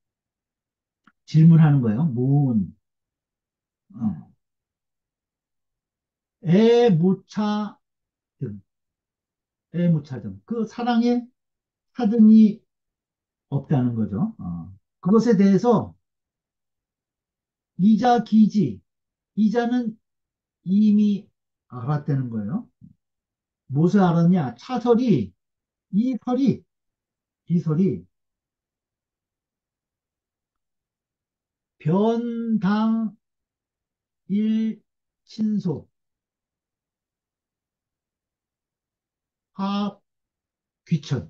질문하는 거예요. 문, 어, 애무차 등, 애무차 등. 그 사랑에 차등이 없다는 거죠. 어. 그것에 대해서 이자 기지, 이자는 이미 알았다는 거예요. 무엇을 알았냐? 차설이, 이 설이, 이 설이 변당 일친소, 합, 귀천.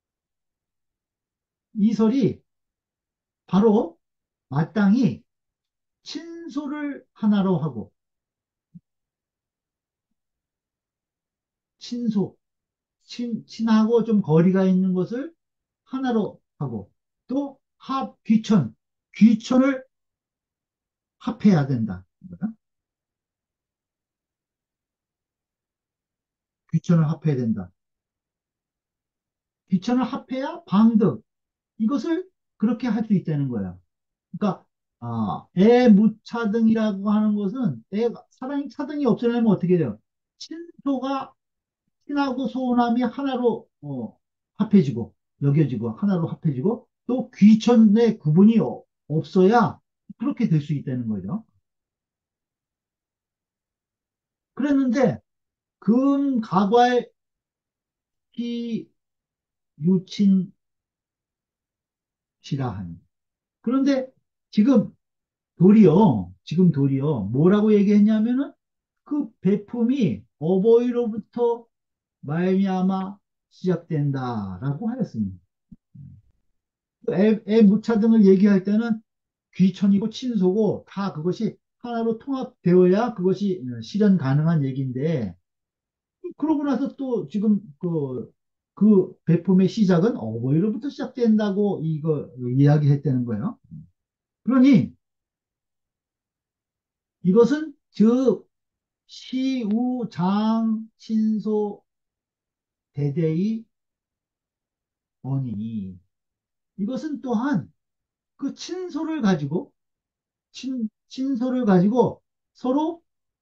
이 설이 바로 마땅히 친소를 하나로 하고, 친소, 친, 친하고 좀 거리가 있는 것을 하나로 하고, 또 합, 귀천, 귀천을 합해야 된다. 귀천을 합해야 된다. 귀천을 합해야 방득, 이것을 그렇게 할 수 있다는 거야. 그러니까 아, 애무차등이라고 하는 것은 애, 사랑이 차등이 없으려면 어떻게 돼요? 친소가 친하고 소원함이 하나로 어, 합해지고 여겨지고 하나로 합해지고 또 귀천의 구분이 어- 없어야 그렇게 될 수 있다는 거죠. 그랬는데 금가괄 기 유친시라 하니. 그런데 지금 도리어 지금 도리어 뭐라고 얘기했냐면은 그 배품이 어버이로부터 말미암아 시작된다라고 하였습니다. 애, 애 무차 등을 얘기할 때는 귀천이고 친소고 다 그것이 하나로 통합되어야 그것이 실현 가능한 얘기인데 그러고 나서 또 지금 그, 그 배품의 시작은 어버이로부터 시작된다고 이거 이야기했다는 거예요. 그러니 이것은 즉 시우장 친소 대대의 언이니 이것은 또한 그 친소를 가지고 친, 친소를 가지고 서로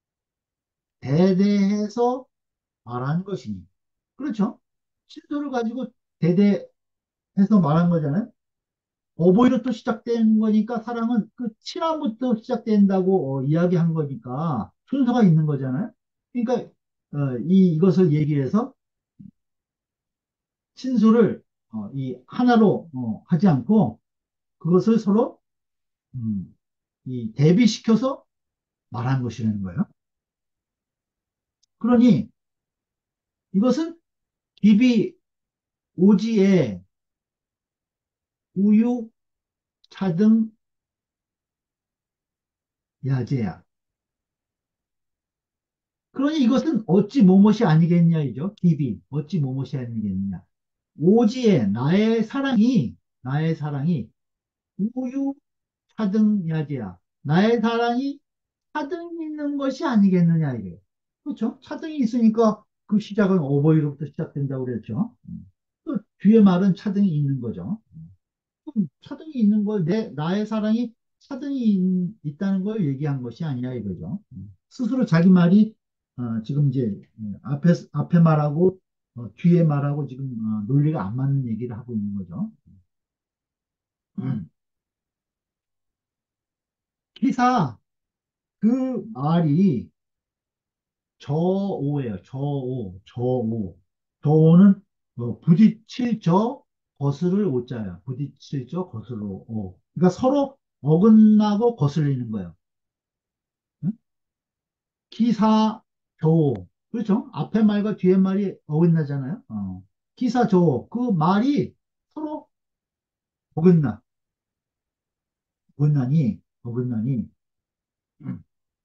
대대해서 말하는 것이니 그렇죠? 친소를 가지고 대대해서 말한 거잖아요. 어버이로부터 시작된 거니까 사랑은 그 친함부터 시작된다고 어, 이야기한 거니까 순서가 있는 거잖아요. 그러니까 어, 이 이것을 얘기해서 친소를 어, 이 하나로 어, 하지 않고 그것을 서로 음, 이 대비시켜서 말한 것이라는 거예요. 그러니 이것은 기비 오지에 우유, 차등, 야제야. 그러니 이것은 어찌 뭐뭇이 아니겠냐, 이죠. 기비. 어찌 뭐뭇이 아니겠느냐. 오지에 나의 사랑이, 나의 사랑이 우유, 차등, 야제야. 나의 사랑이 차등이 있는 것이 아니겠느냐, 이래. 그렇죠? 차등이 있으니까 그 시작은 어버이로부터 시작된다고 그랬죠. 음. 또 뒤에 말은 차등이 있는 거죠. 그럼 차등이 있는 걸, 내, 나의 사랑이 차등이 있, 있다는 걸 얘기한 것이 아니야, 이거죠. 음. 스스로 자기 말이, 어, 지금 이제, 음, 앞에, 앞에 말하고, 어, 뒤에 말하고 지금, 어, 논리가 안 맞는 얘기를 하고 있는 거죠. 음. 기사, 그 말이 저오예요. 저오, 저오. 저오는 어, 부딪힐 저, 거스를 오자야. 부딪힐 저, 거스로 오. 그러니까 서로 어긋나고 거슬리는 거예요. 응? 기사, 조. 그렇죠? 앞에 말과 뒤에 말이 어긋나잖아요. 어. 기사, 조. 그 말이 서로 어긋나. 어긋나니, 어긋나니. 음.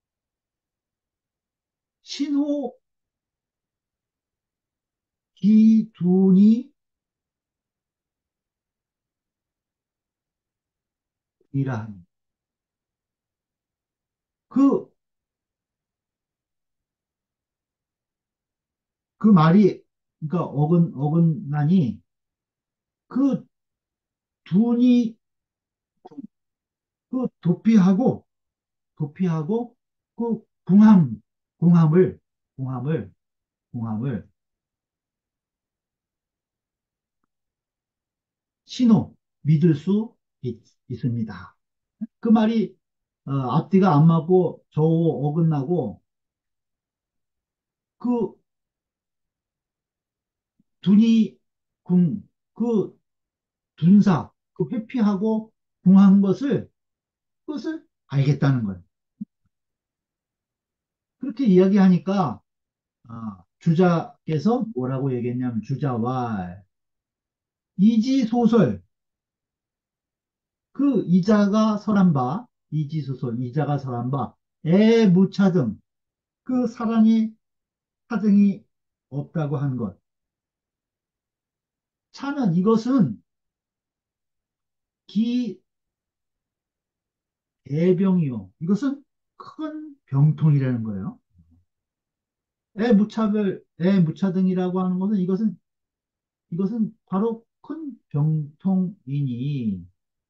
신호, 기둔이, 이란. 그, 그 말이, 그러니까 어긋, 어긋나니, 그 둔이, 그 도피하고, 도피하고, 그 궁함, 궁함을, 궁함을, 궁함을, 신호, 믿을 수 있, 습니다. 그 말이 어, 앞뒤가 안 맞고 좌우 어긋나고 그 둔이 궁, 그 둔사, 그 회피하고 궁한 것을 그것을 알겠다는 거예요. 그렇게 이야기하니까 아, 주자께서 뭐라고 얘기했냐면 주자와 이지소설 그 이자가 설한 바 이지소설 이자가 설한 바 애무차등 그 사랑의 사등이 없다고 한 것. 차는 이것은 기대병이요. 이것은 큰 병통이라는 거예요. 애무차별, 애무차등이라고 하는 것은 이것은 이것은 바로 큰 병통이니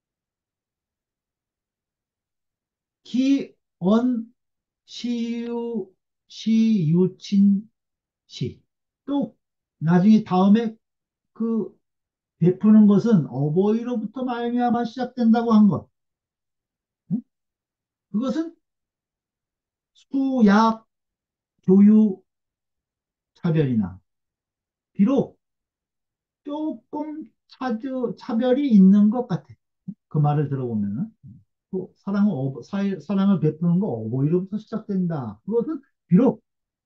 기언 시유 시유친 시. 또 나중에 다음에 그 베푸는 것은 어버이로부터 말미암아 시작된다고 한 것. 응? 그것은 수약 교육 차별이나 비록 조금 차저, 차별이 있는 것 같아. 그 말을 들어보면은 또 사랑을 어, 사, 사랑을 베푸는 거 어버이로부터 시작된다. 그것은 비록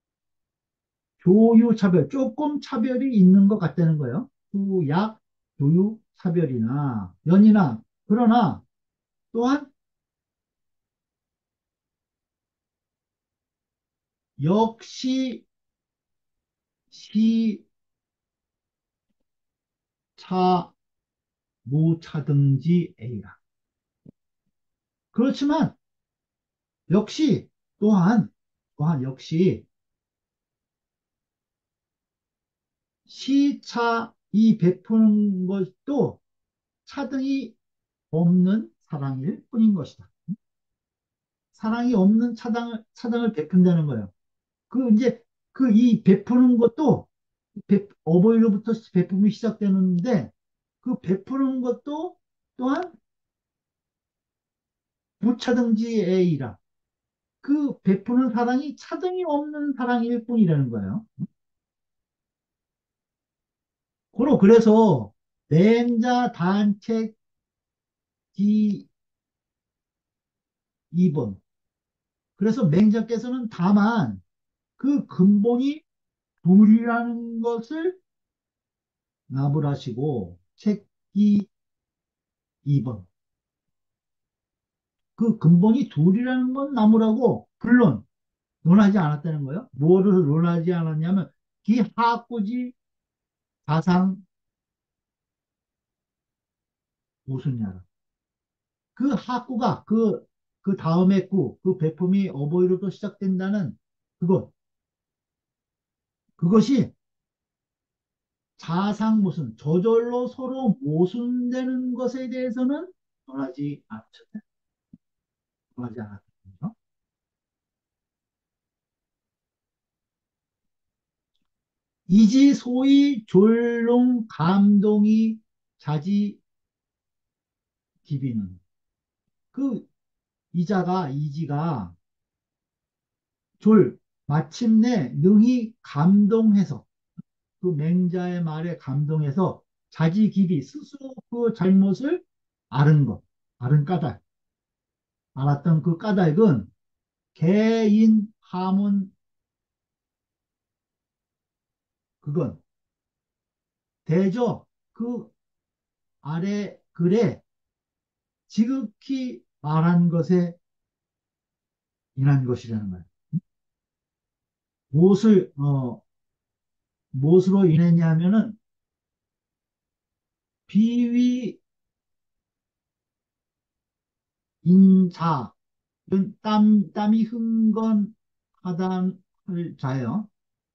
교육 차별 조금 차별이 있는 것 같다는 거예요. 수약 교육 차별이나 연이나 그러나 또한 역시 시차 무차등지 A라. 그렇지만 역시 또한 또한 역시 시차 이 베푸는 것도 차등이 없는 사랑일 뿐인 것이다. 사랑이 없는 차등을 차등을 베푼다는 거예요. 그 이제 그 이 베푸는 것도 베- 어버이로부터 베품이 시작되는데 그 베푸는 것도 또한 무차등지 A라. 그 베푸는 사랑이 차등이 없는 사랑일 뿐이라는 거예요. 고로 그래서 맹자 단책 기 이 번. 그래서 맹자께서는 다만 그 근본이 불이라는 것을 나불하시고 책기 이 번. 그 근본이 둘이라는 건 나무라고, 물론, 논하지 않았다는 거예요. 뭐를 논하지 않았냐면, 기하꾸지 가상 모순이라. 그 하꾸가, 그, 그 다음에 꾸, 그 배품이 어버이로부터 시작된다는 그것, 그것이 자상 모순, 저절로 서로 모순되는 것에 대해서는 논하지 않죠. 논하지 않았던 거죠. 이지 소위 졸롱 감동이 자지 기비는 그 이자가 이지가 졸 마침내 능히 감동해서 그 맹자의 말에 감동해서 자지 기비 스스로 그 잘못을 아는 것, 아는 까닭, 알았던 그 까닭은 개인 하문 그건 대저 그 아래 글에 지극히 말한 것에 인한 것이라는 거예요. 무엇을 어 무엇으로 인했냐면은 비위 인자 이건 땀 땀이 흥건하다를 자요.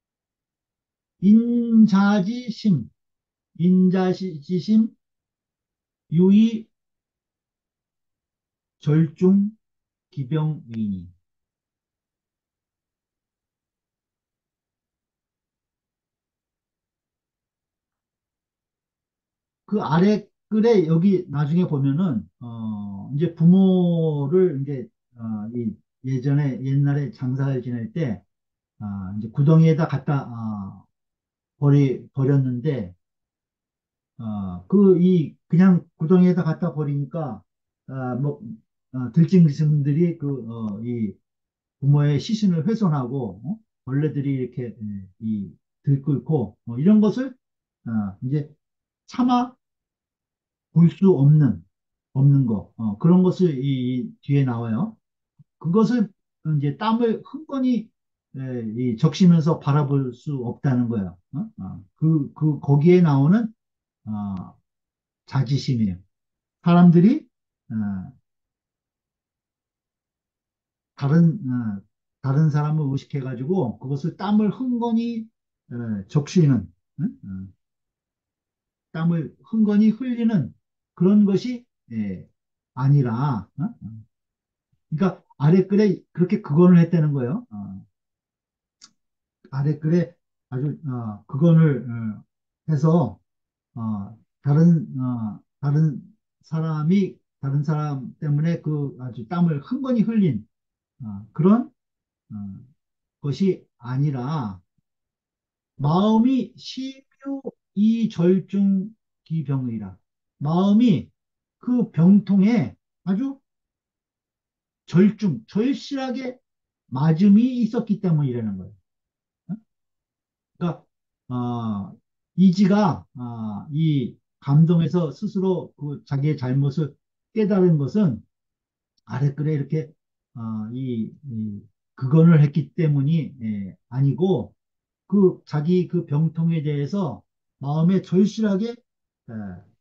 인자지심 인자지심 유의 절중 기병이니 그 아래 글에 여기 나중에 보면은 어 이제 부모를 이제 어, 이 예전에 옛날에 장사를 지낼 때 아, 이제 구덩이에다 갖다 아, 버리 버렸는데 어, 그 이 그냥 구덩이에다 갖다 버리니까 아, 뭐 어, 들짐승들이 그 어, 이 부모의 시신을 훼손하고 어? 벌레들이 이렇게 예, 이 들끓고 뭐 이런 것을 어, 이제 차마 볼 수 없는 없는 거 어, 그런 것을 이, 이 뒤에 나와요. 그것을 이제 땀을 흥건히 에, 이 적시면서 바라볼 수 없다는 거예요. 어? 어, 그, 그 거기에 나오는 어, 자지심이에요. 사람들이 어, 다른 어, 다른 사람을 의식해가지고 그것을 땀을 흥건히 어, 적시는 어? 어, 땀을 흥건히 흘리는 그런 것이 예, 아니라 어? 어. 그러니까 아래 글에 그렇게 극언을 했다는 거예요. 어, 아래 글에 아주 어, 극언을 어, 해서 어, 다른 어, 다른 사람이 다른 사람 때문에 그 아주 땀을 흥건히 흘린 어, 그런 어, 것이 아니라 마음이 심유 이절중 기병이라 마음이 그 병통에 아주 절중 절실하게 맞음이 있었기 때문이라는 거예요. 어? 그러니까 어, 이지가 어, 이 감동에서 스스로 그 자기의 잘못을 깨달은 것은 아랫글에 이렇게 어, 이, 이 극언을 했기 때문이 예, 아니고 그 자기 그 병통에 대해서 마음에 절실하게 예,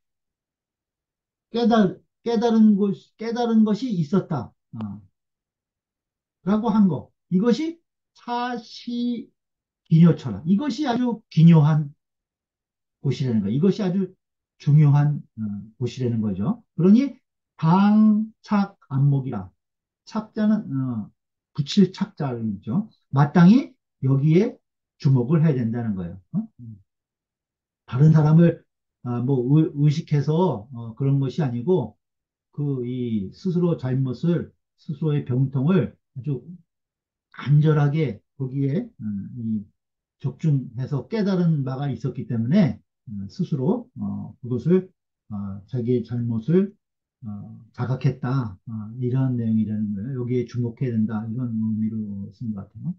깨달 깨달은 것 깨달은 것이 있었다. 어, 라고 한 거. 이것이 차시 기묘철학. 이것이 아주 기묘한 곳이라는 거. 이것이 아주 중요한 어, 곳이라는 거죠. 그러니 방착 안목이라. 착자는 어, 붙일 착자이죠. 마땅히 여기에 주목을 해야 된다는 거예요. 어? 다른 사람을 아, 뭐 의- 의식해서 어, 그런 것이 아니고 그 이 스스로 잘못을 스스로의 병통을 아주 간절하게 거기에 음, 이 적중해서 깨달은 바가 있었기 때문에 음, 스스로 어, 그것을 어, 자기의 잘못을 어, 자각했다. 어, 이런 내용이라는 거예요. 여기에 주목해야 된다. 이런 의미로 쓴 것 같아요.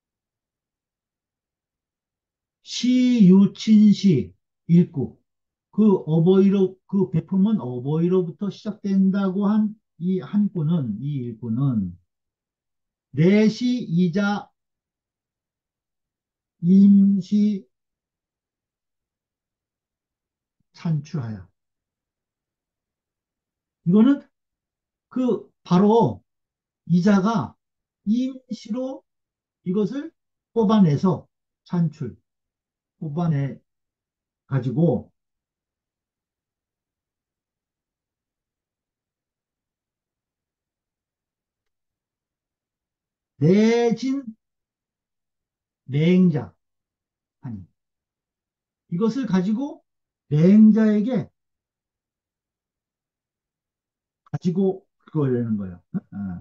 시유친시 일구. 그 어버이로, 그 배품은 어버이로부터 시작된다고 한 이 한구는, 이 일구는 내시 이자 임시 산출하여. 이거는 그 바로 이자가 임시로 이것을 뽑아내서 산출, 뽑아내 가지고 내진 맹자, 아니, 이것을 가지고 맹자에게 가지고 그걸 내는 거예요. 어,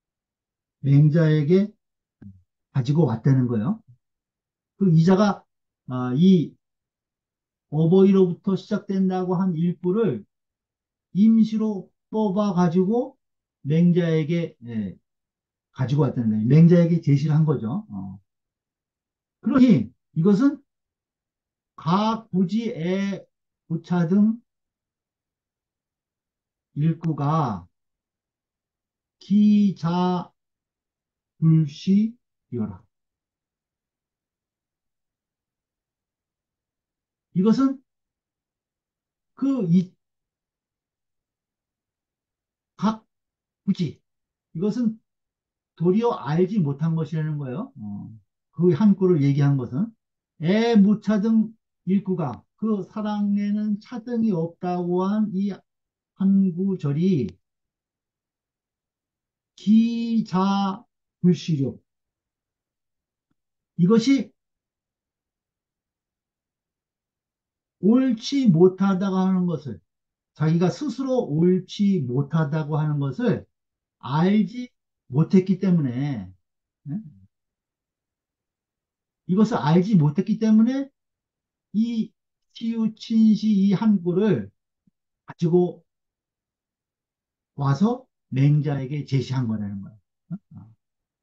맹자에게 가지고 왔다는 거예요. 그 이자가 아, 이 어버이로부터 시작된다고 한 일부를 임시로 뽑아 가지고 맹자에게 예, 가지고 왔다는 거예요. 맹자에게 제시를 한 거죠. 어. 그러니 이것은 가, 구지, 애, 부차 등 일구가 기, 자, 불시, 이어라. 이것은 그 이, 각, 구지. 이것은 도리어 알지 못한 것이라는 거예요. 어. 그 한구를 얘기한 것은 애, 무차 등 일구가 그 사랑에는 차등이 없다고 한 이 한구절이 기자 불시력 이것이 옳지 못하다고 하는 것을 자기가 스스로 옳지 못하다고 하는 것을 알지 못했기 때문에 네? 이것을 알지 못했기 때문에 이 치우친시 이 한구를 가지고 와서 맹자에게 제시한 거라는 거예요. 어?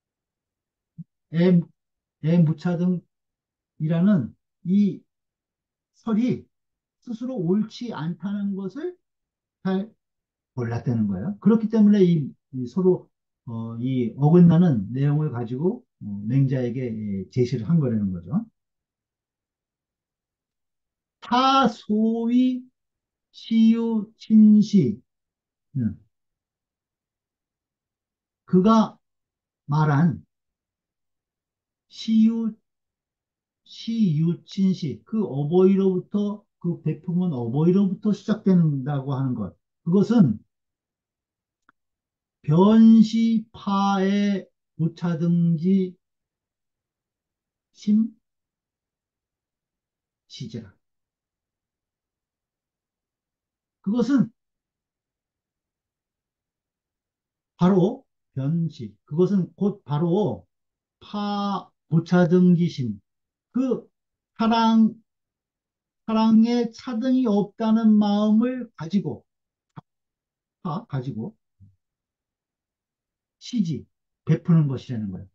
애, 애무차 등이라는 이 설이 스스로 옳지 않다는 것을 잘 몰랐다는 거예요. 그렇기 때문에 이, 이 서로 어, 이 어긋나는 내용을 가지고 어, 맹자에게 예, 제시를 한 거라는 거죠. 타, 소위, 시유, 친시. 음, 그가 말한 시유, 시유, 친시. 그 어버이로부터 그 배품은 어버이로부터 시작된다고 하는 것. 그것은 변시파의 무차등지 심시제라. 그것은 바로 변시. 그것은 곧 바로 파, 무차등기심. 그 사랑, 사랑에 차등이 없다는 마음을 가지고, 파, 가지고 시지, 베푸는 것이라는 거예요.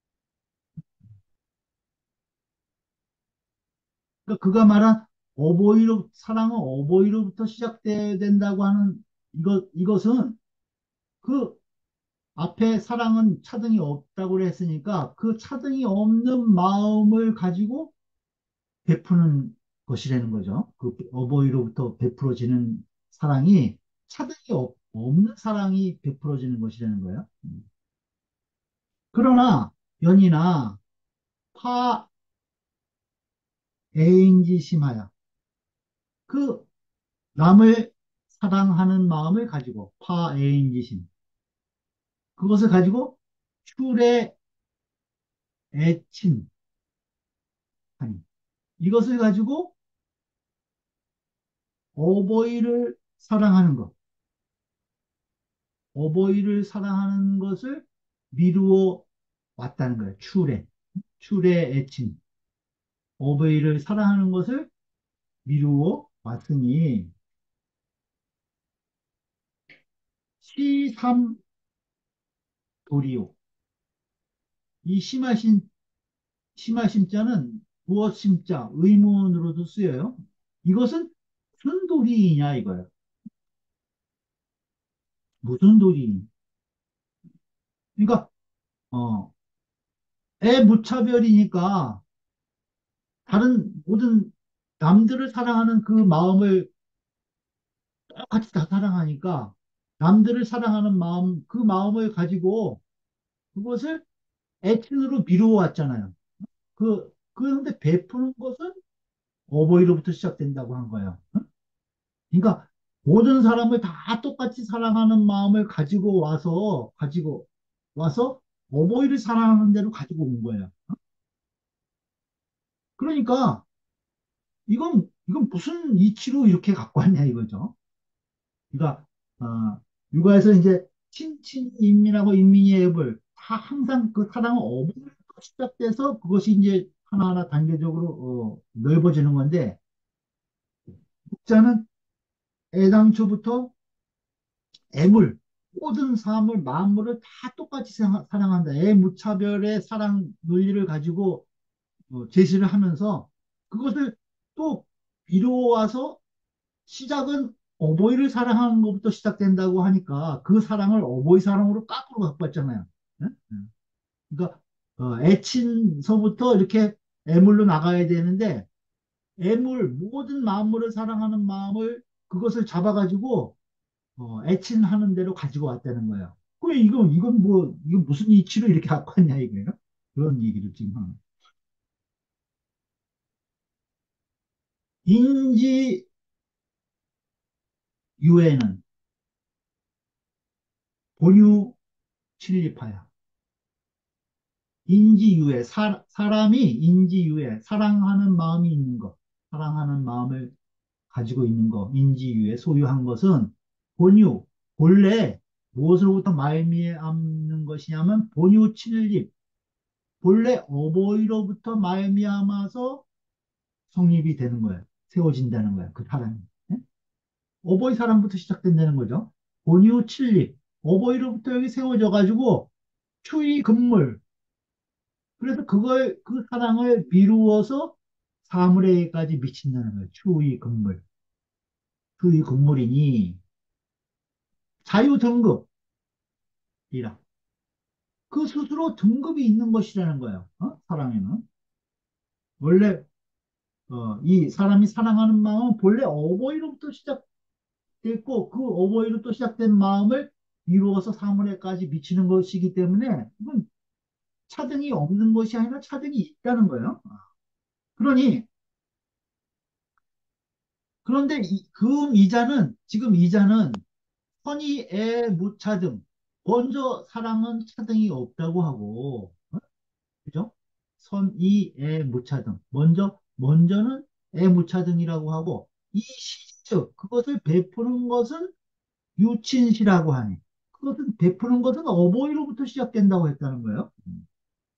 그러니까 그가 말한 어버이로, 사랑은 어버이로부터 시작돼야 된다고 하는 이것, 이것은 그 앞에 사랑은 차등이 없다고 했으니까 그 차등이 없는 마음을 가지고 베푸는 것이라는 거죠. 그 어버이로부터 베풀어지는 사랑이 차등이 없, 없는 사랑이 베풀어지는 것이라는 거예요. 음. 그러나 연이나 파 애인지 심하여 그 남을 사랑하는 마음을 가지고 파 애인지 심 그것을 가지고 출애 애친 하니 이것을 가지고 어버이를 사랑하는 것 어버이를 사랑하는 것을 미루어 왔다는 거예요. 출애 출애 애친 어버이를 사랑하는 것을 미루어 왔으니 시삼 도리오 이 심하신 심하심자는 무엇심자 의문으로도 쓰여요. 이것은 무슨 도리이냐 이거예요. 무슨 도리? 그러니까 어, 애 무차별이니까 다른 모든 남들을 사랑하는 그 마음을 똑같이 다 사랑하니까 남들을 사랑하는 마음, 그 마음을 가지고 그것을 애칭으로 미루어 왔잖아요. 그, 그런데 베푸는 것은 어버이로부터 시작된다고 한 거예요. 어? 그러니까 모든 사람을 다 똑같이 사랑하는 마음을 가지고 와서, 가지고 와서 어버이를 사랑하는 대로 가지고 온 거예요. 그러니까 이건, 이건 무슨 이치로 이렇게 갖고 왔냐 이거죠. 그러니까, 어, 육아에서 이제 친친 인민하고 인민이 앱을 다 항상 그 사랑은 어부터 시작돼서 그것이 이제 하나하나 단계적으로 어, 넓어지는 건데 목자는 애당초부터 애물 모든 사물 만물을 다 똑같이 사- 사랑한다. 애 무차별의 사랑 논리를 가지고 어, 제시를 하면서 그것을 또 이루어와서 시작은 어버이를 사랑하는 것부터 시작된다고 하니까 그 사랑을 어버이 사랑으로 까꾸로 갖고 왔잖아요. 예? 예. 그러니까 어, 애친서부터 이렇게 애물로 나가야 되는데 애물 모든 만물을 사랑하는 마음을 그것을 잡아가지고 어, 애친하는 대로 가지고 왔다는 거예요. 그 이건 이건 뭐 이건 무슨 이치로 이렇게 갖고 왔냐 이거예요. 그런 얘기를 지금 하는. 인지 유해는 본유 진리파야. 인지유예, 사, 사람이 인지유예, 사랑하는 마음이 있는 것, 사랑하는 마음을 가지고 있는 것, 인지유예, 소유한 것은 본유, 본래 무엇으로부터 말미암는 것이냐면 본유 칠립, 본래 어버이로부터 말미암아서 성립이 되는 거예요. 세워진다는 거예요. 그 사람이. 예? 어버이 사랑부터 시작된다는 거죠. 본유 칠립, 어버이로부터 여기 세워져 가지고 추이 금물, 그래서 그걸, 그 사랑을 미루어서 사물에까지 미친다는 거예요. 추의 금물. 추의 금물이니 자유 등급이라. 그 스스로 등급이 있는 것이라는 거예요. 어? 사랑에는. 원래, 어, 이 사람이 사랑하는 마음은 본래 어버이로부터 시작됐고, 그 어버이로부터 시작된 마음을 이루어서 사물에까지 미치는 것이기 때문에, 이건 차등이 없는 것이 아니라 차등이 있다는 거예요. 그러니, 그런데 이, 그 이자는, 지금 이자는 선의의 무차등. 먼저 사랑은 차등이 없다고 하고, 어? 그죠? 선의의 무차등. 먼저, 먼저는 애무차등이라고 하고, 이 시즉, 그것을 베푸는 것은 유친시라고 하니, 그것은 베푸는 것은 어버이로부터 시작된다고 했다는 거예요. 음.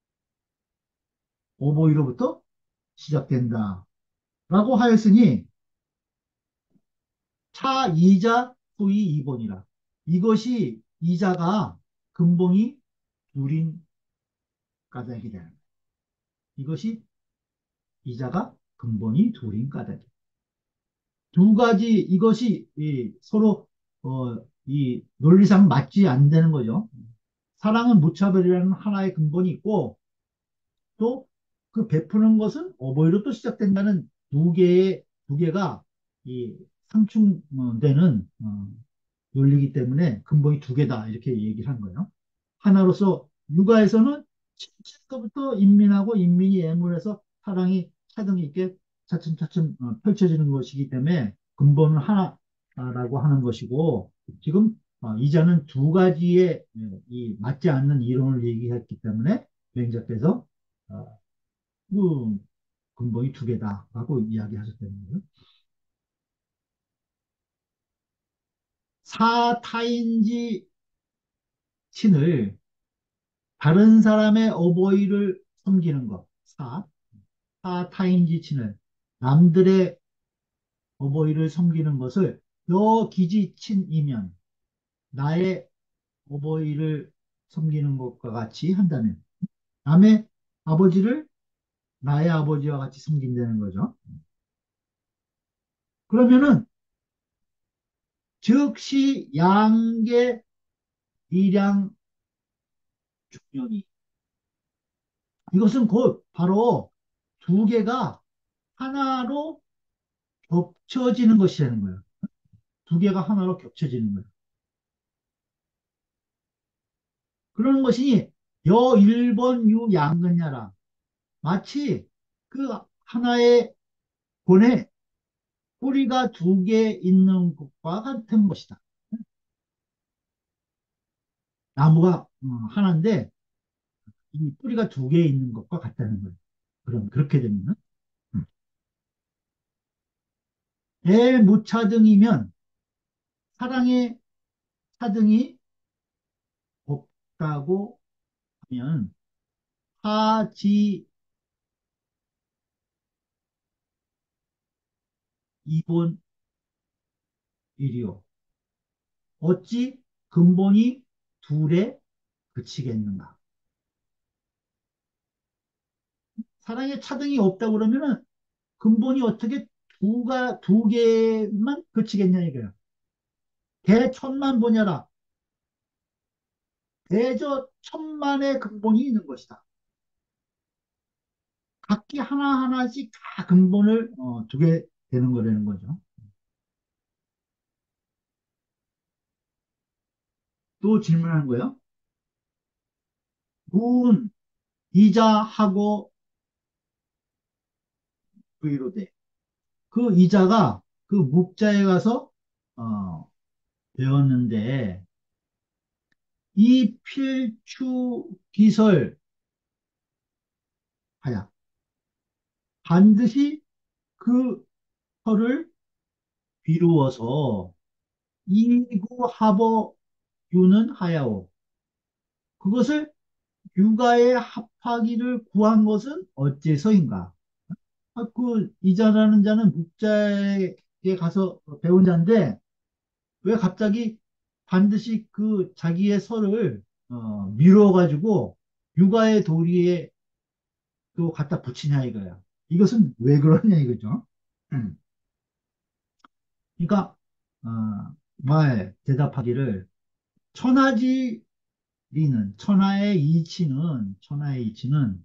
어버이로부터 시작된다. 라고 하였으니, 차 이자 소위 이본이라. 이것이 이자가 근본이 둘인 까닭이 되는 거예요. 이것이 이자가 근본이 둘인 까닭이. 두 가지 이것이 이 서로 어, 이 논리상 맞지 않는 거죠. 사랑은 무차별이라는 하나의 근본이 있고 또 그 베푸는 것은 어버이로 또 시작된다는 두 개의 두 개가 이 상충되는 어, 논리이기 때문에 근본이 두 개다 이렇게 얘기를 한 거예요. 하나로서 육아에서는 친친서부터 인민하고 인민이 애물해서 사랑이 차등 있게 차츰차츰 어, 펼쳐지는 것이기 때문에 근본은 하나라고 하는 것이고 지금 어, 이자는 두 가지의 예, 이 맞지 않는 이론을 얘기했기 때문에 맹자께서 어, 그 근본이 두 개다라고 이야기하셨다는 거예요. 사타인지 친을 다른 사람의 어버이를 섬기는 것. 사, 사타인지 친을 남들의 어버이를 섬기는 것을 여 기지친이면 나의 어버이를 섬기는 것과 같이 한다면 남의 아버지를 나의 아버지와 같이 섬긴다는 거죠. 그러면은 즉시 양계 일양 중년이. 이것은 곧 바로 두 개가 하나로 겹쳐지는 것이라는 거예요. 두 개가 하나로 겹쳐지는 거예요. 그러는 것이니 여 일 번 유 양근야라. 마치 그 하나의 권에 뿌리가 두 개 있는 것과 같은 것이다. 나무가 어, 하나인데 이 뿌리가 두 개 있는 것과 같다는 거예요. 그럼 그렇게 되면 대무차등이면 사랑의 차등이 없다고 하면 하지 이본 일이요. 어찌 근본이 둘에 그치겠는가? 사랑의 차등이 없다고 그러면은 근본이 어떻게 두가 두 개만 그치겠냐 이거야. 대천만 보냐라. 대저 천만의 근본이 있는 것이다. 각기 하나하나씩 다 근본을 어, 두게 되는 거라는 거죠. 또 질문하는 거예요. 문 이자하고 브이로돼. 그 이자가 그 묵자에 가서 어, 배웠는데 이 필추 기설하야 반드시 그 설을 비루어서 이구합어 유는 하야오. 그것을 육아에 합하기를 구한 것은 어째서인가? 아, 그 이자라는 자는 묵자에 가서 배운 자인데 왜 갑자기 반드시 그 자기의 설을 어, 미뤄가지고 육아의 도리에 또 갖다 붙이냐 이거야. 이것은 왜 그러냐 이거죠. 음. 그러니까 어, 말 대답하기를 천하지리는 천하의 이치는 천하의 이치는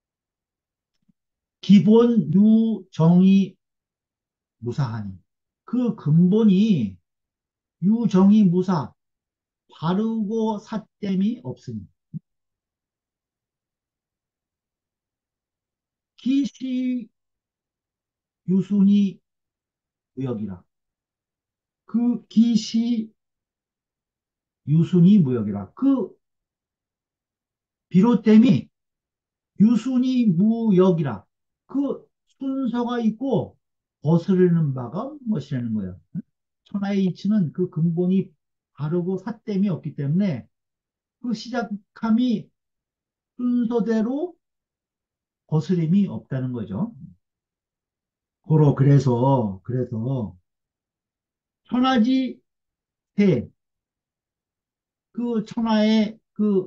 기본 유정이 무사하니 그 근본이 유정이 무사 바르고 삿됨이 없으니 기시 유순이 무역이라 그 기시 유순이 무역이라 그 비롯됨이 유순이 무역이라 그 순서가 있고 거스르는 바가 무엇이라는 거예요. 천하의 이치는 그 근본이 바르고 삿됨이 없기 때문에 그 시작함이 순서대로 거스림이 없다는 거죠. 고로 그래서 그래서 천하지 태, 그 천하의 그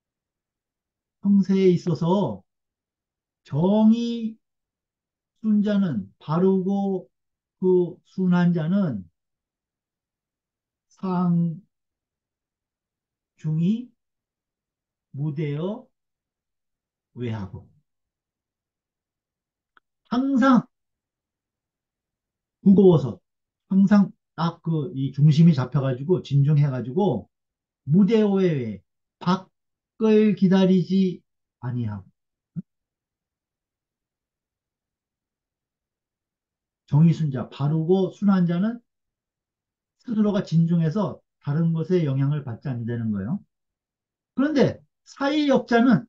형세에 있어서 정의 순자는 바르고 그 순한 자는 상중이 무대어 외하고 항상 무거워서 항상 딱 그 이 중심이 잡혀가지고 진중해가지고 무대어 외에 밖을 기다리지 아니하고 정의순자 바르고 순한 자는 스스로가 진중해서 다른 것에 영향을 받지 않는다는 거예요. 그런데 사이역자는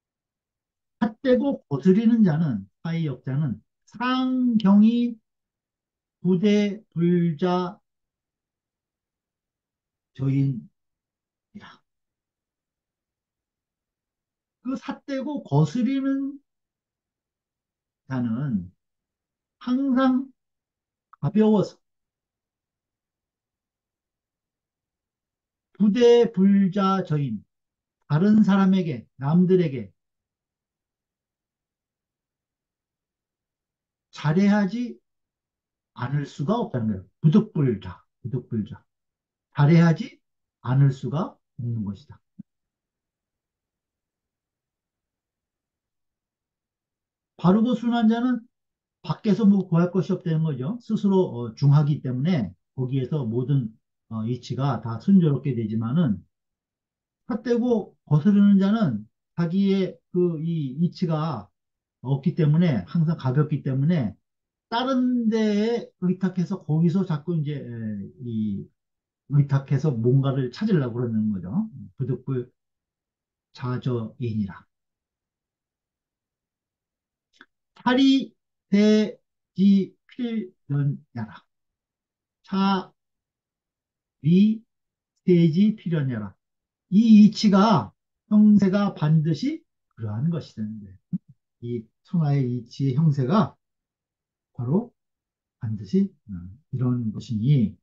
삿대고 거스리는 자는 사이역자는 상경이 부대 불자 저인이라. 그 삿대고 거스리는 자는 항상 가벼워서 부대 불자 저인 다른 사람에게 남들에게 잘해하지 않을 수가 없다는 거예요. 부득불자, 부득불자. 잘해야지 않을 수가 없는 것이다. 바르고 순한 자는 밖에서 뭐 구할 것이 없다는 거죠. 스스로 어, 중하기 때문에 거기에서 모든 어, 이치가 다 순조롭게 되지만은 삿되고 거스르는 자는 자기의 그 이 이치가 없기 때문에 항상 가볍기 때문에 다른 데에 의탁해서 거기서 자꾸 이제 에, 이 의탁해서 뭔가를 찾으려고 그러는 거죠. 부득불 자저인이라. 탈이 대지 필연야라. 차위 대지 필연야라. 이 이치가 형세가 반드시 그러한 것이 되는데 이 천하의 이치의 형세가 바로 반드시 음, 이런 것이니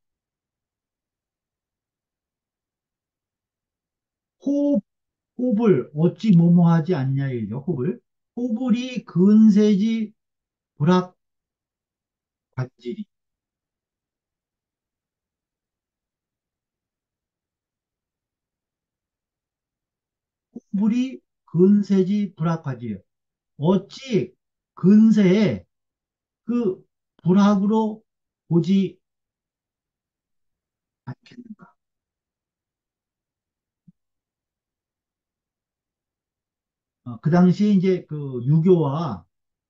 호, 호불 어찌 모모하지 않냐 이죠. 호불 호불이 근세지 불합관질이 호불이 근세지 불합관질이요. 어찌 근세에 그 불합으로 보지 않겠는가. 어, 그 당시에 이제 그 유교와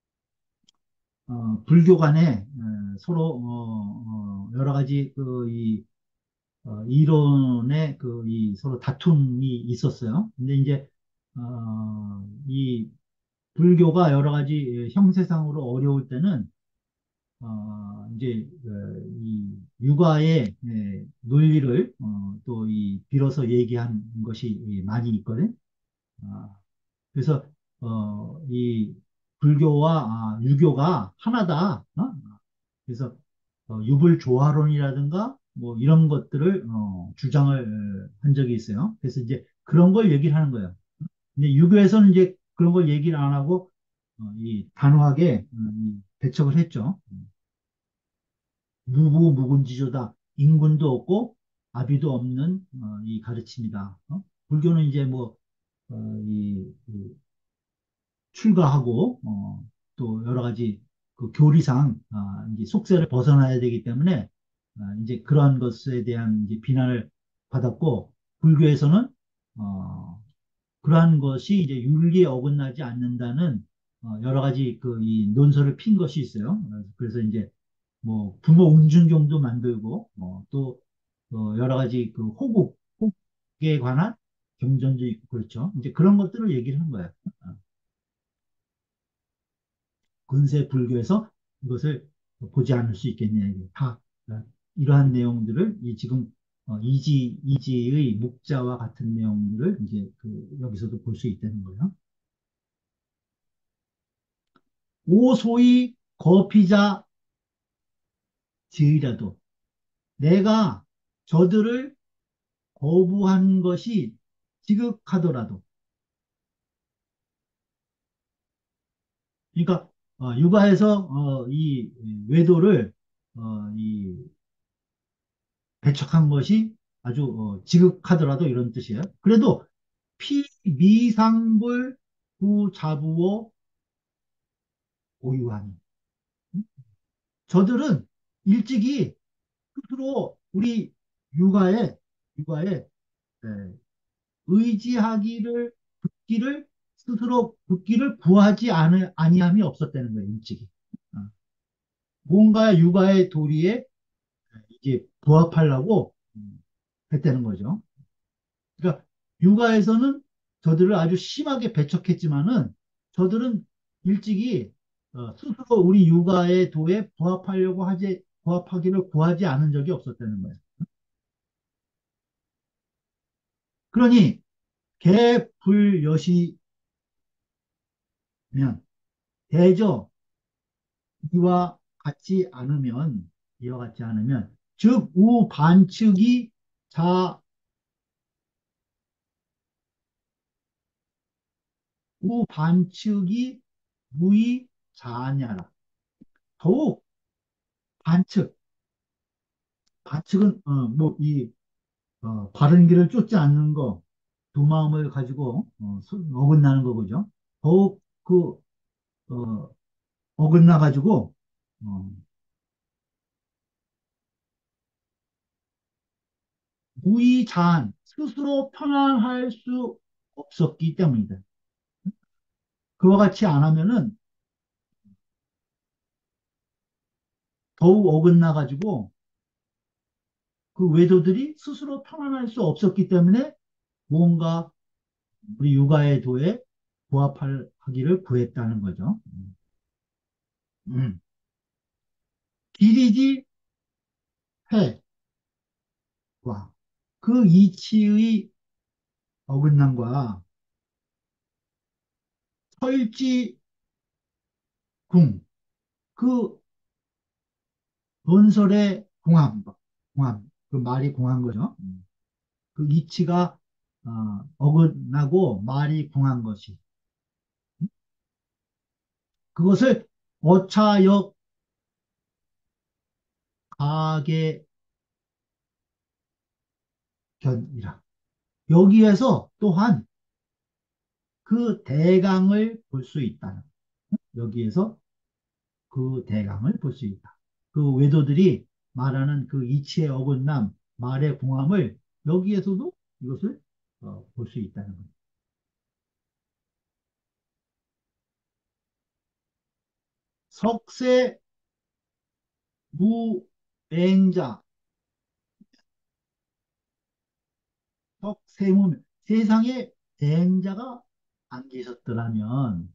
어, 불교 간에 어, 서로 어, 어, 여러 가지 그 이, 어, 이론의 그 이 서로 다툼이 있었어요. 근데 이제 어, 이 불교가 여러 가지 형세상으로 어려울 때는 어, 이제 어, 이 육아의 예, 논리를 어, 또 이 빌어서 얘기한 것이 많이 있거든. 아, 그래서 어, 이 불교와 아, 유교가 하나다. 어? 그래서 어, 유불조화론이라든가 뭐 이런 것들을 어, 주장을 한 적이 있어요. 그래서 이제 그런 걸 얘기를 하는 거예요. 근데 유교에서는 이제 그런 걸 얘기를 안 하고 어, 이 단호하게 음, 배척을 했죠. 무부무군지조다. 인군도 없고 아비도 없는 어, 이 가르침이다. 어? 불교는 이제 뭐 어, 이, 이 출가하고 어, 또 여러 가지 그 교리상 아, 이제 속세를 벗어나야 되기 때문에 아, 이제 그러한 것에 대한 이제 비난을 받았고 불교에서는 어, 그러한 것이 이제 윤리에 어긋나지 않는다는 어, 여러 가지 그 이 논설을 핀 것이 있어요. 그래서 이제 뭐 부모 운준경도 만들고 어, 또 어, 여러 가지 그 호국 호국에 관한 경전도 있고 그렇죠. 이제 그런 것들을 얘기를 한 거예요. 어, 근세 불교에서 이것을 보지 않을 수 있겠냐 이게 다 어, 이러한 내용들을 이 지금 어, 이지 이지의 묵자와 같은 내용들을 이제 그 여기서도 볼 수 있다는 거예요. 오소이 거피자 지으라도 내가 저들을 거부한 것이 지극하더라도 그러니까 어, 육아에서 어, 이 외도를 어, 이 배척한 것이 아주 어, 지극하더라도 이런 뜻이에요. 그래도 피미상불 후자부어 오유하니 저들은 일찍이 스스로 우리 육아에 육아에 에, 의지하기를 붙기를 스스로 붙기를 구하지 않을 아니함이 없었다는 거예요. 일찍이 어. 뭔가 육아의 도리에 이제 부합하려고 음, 했다는 거죠. 그러니까 육아에서는 저들을 아주 심하게 배척했지만은 저들은 일찍이 어, 스스로 우리 육아의 도에 부합하려고 하지 부합하기를 구하지 않은 적이 없었다는 거예요. 그러니 개불여시면 대저 이와 같지 않으면 이와 같지 않으면 즉 우반측이 자 우반측이 무의 자냐라 더욱 반측 반측은 어, 뭐이 어, 바른 길을 쫓지 않는 거, 두 마음을 가지고 어, 서- 어긋나는 거죠. 더욱 그 어, 어긋나 가지고 어, 무의자한 스스로 편안할 수 없었기 때문이다. 그와 같이 안 하면은 더욱 어긋나 가지고 그 외도들이 스스로 편안할 수 없었기 때문에 무언가 우리 육아의 도에 부합하기를 구했다는 거죠. 음. 길이지 해와 그 이치의 어긋남과 설지궁 그 논설의 공함, 공함 그 말이 공한 거죠. 음. 그 이치가 어, 어긋나고 말이 공한 것이 그것을 어차역 가계견이라 여기에서 또한 그 대강을 볼 수 있다는 여기에서 그 대강을 볼 수 있다. 그 외도들이 말하는 그 이치의 어긋남, 말의 공함을 여기에서도 이것을 어, 볼 수 있다는 겁니다. 석세 무맹자, 석세무 세상에 맹자가 안 계셨더라면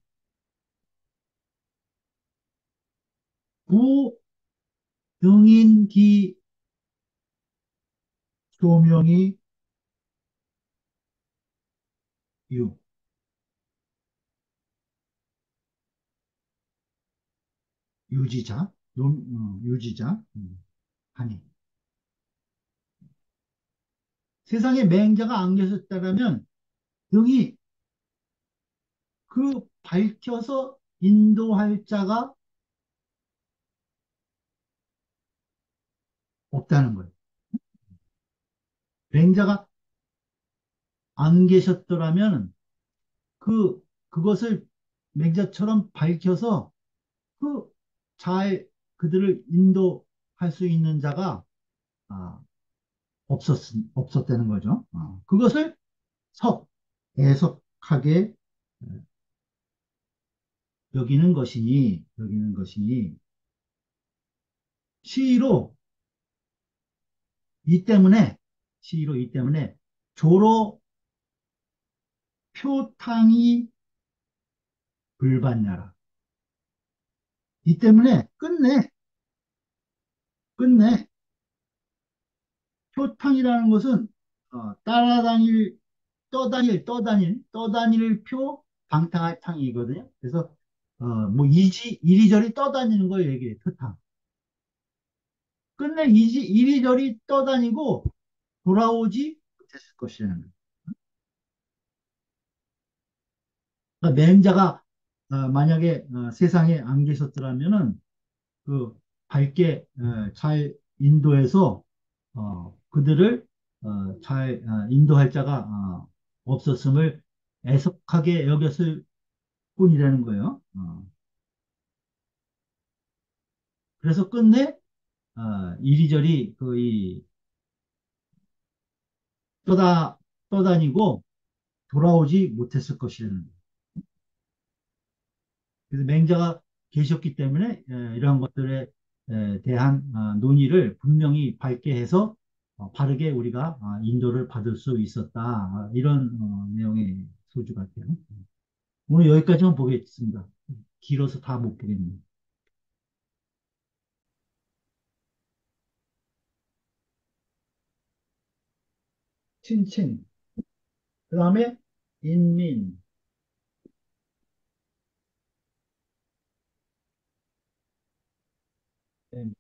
부등인기 조명이 유 유지자, 요- 어, 유지자, 음, 하니 세상에 맹자가 안 계셨다면 등이 그 밝혀서 인도할 자가 없다는 거예요. 맹자가 안 계셨더라면 그 그것을 맹자처럼 밝혀서 그 잘 그들을 인도할 수 있는 자가 아, 없었 없었다는 거죠. 어, 그것을 석 해석하게 여기는 것이니 여기는 것이니 시로 이 때문에 시로 이 때문에 조로 표탕이 불받냐라. 이 때문에 끝내 끝내 표탕이라는 것은 어, 따라다닐 떠다닐 떠다닐 떠다닐 표 방탕할 탕이거든요. 그래서 어, 뭐 이지 이리저리 떠다니는 걸 얘기해 표탕. 끝내 이지 이리저리 떠다니고 돌아오지 못했을 것이라는 거예요. 그러니까 맹자가 어, 만약에 어, 세상에 안 계셨더라면은 그 밝게 어, 잘 인도해서 어, 그들을 어, 잘 어, 인도할 자가 어, 없었음을 애석하게 여겼을 뿐이라는 거예요. 어, 그래서 끝내 어, 이리저리 거의 떠다 떠다니고 돌아오지 못했을 것이라는 거예요. 그래서 맹자가 계셨기 때문에 에, 이러한 것들에 에, 대한 어, 논의를 분명히 밝게 해서 어, 바르게 우리가 어, 인도를 받을 수 있었다. 어, 이런 어, 내용의 소주 같아요. 오늘 여기까지만 보겠습니다. 길어서 다 못 보겠네요. 친친, 그 다음에 인민. 네.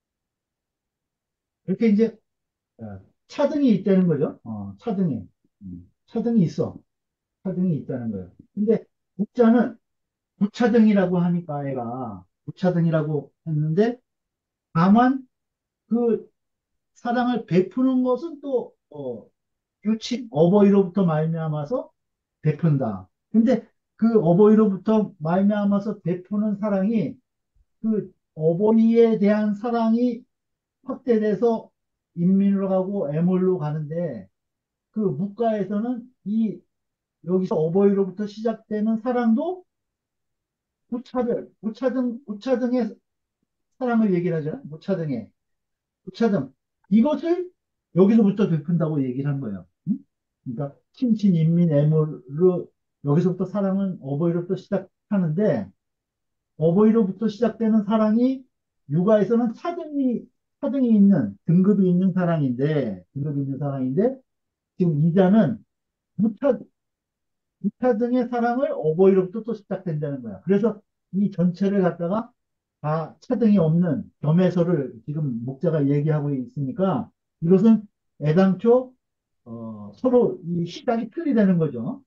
이렇게 이제 어, 차등이 있다는 거죠. 어, 차등이. 음, 차등이 있어. 차등이 있다는 거예요. 근데 국자는 부차등이라고 하니까 애가 부차등이라고 했는데 다만 그 사랑을 베푸는 것은 또 어, 유치 어버이로부터 말미암아서 베푼다. 근데 그 어버이로부터 말미암아서 베푸는 사랑이 그 어버이에 대한 사랑이 확대돼서 인민으로 가고 애물로 가는데 그 묵가에서는 이 여기서 어버이로부터 시작되는 사랑도 무차별, 무차등, 무차등의 사랑을 얘기를 하잖아. 무차등의, 무차등. 이것을 여기서부터 베푼다고 얘기를 한 거예요. 응? 그러니까 친친 인민 애물로 여기서부터 사랑은 어버이로부터 시작하는데 어버이로부터 시작되는 사랑이 육아에서는 차등이 차등이 있는 등급이 있는 사랑인데 등급이 있는 사랑인데 지금 이자는 무차 무차등의 사랑을 어버이로부터 또 시작된다는 거야. 그래서 이 전체를 갖다가 다 차등이 없는 겸해서를 지금 목자가 얘기하고 있으니까 이것은 애당초 어, 서로 이 시작이 틀리다는 거죠.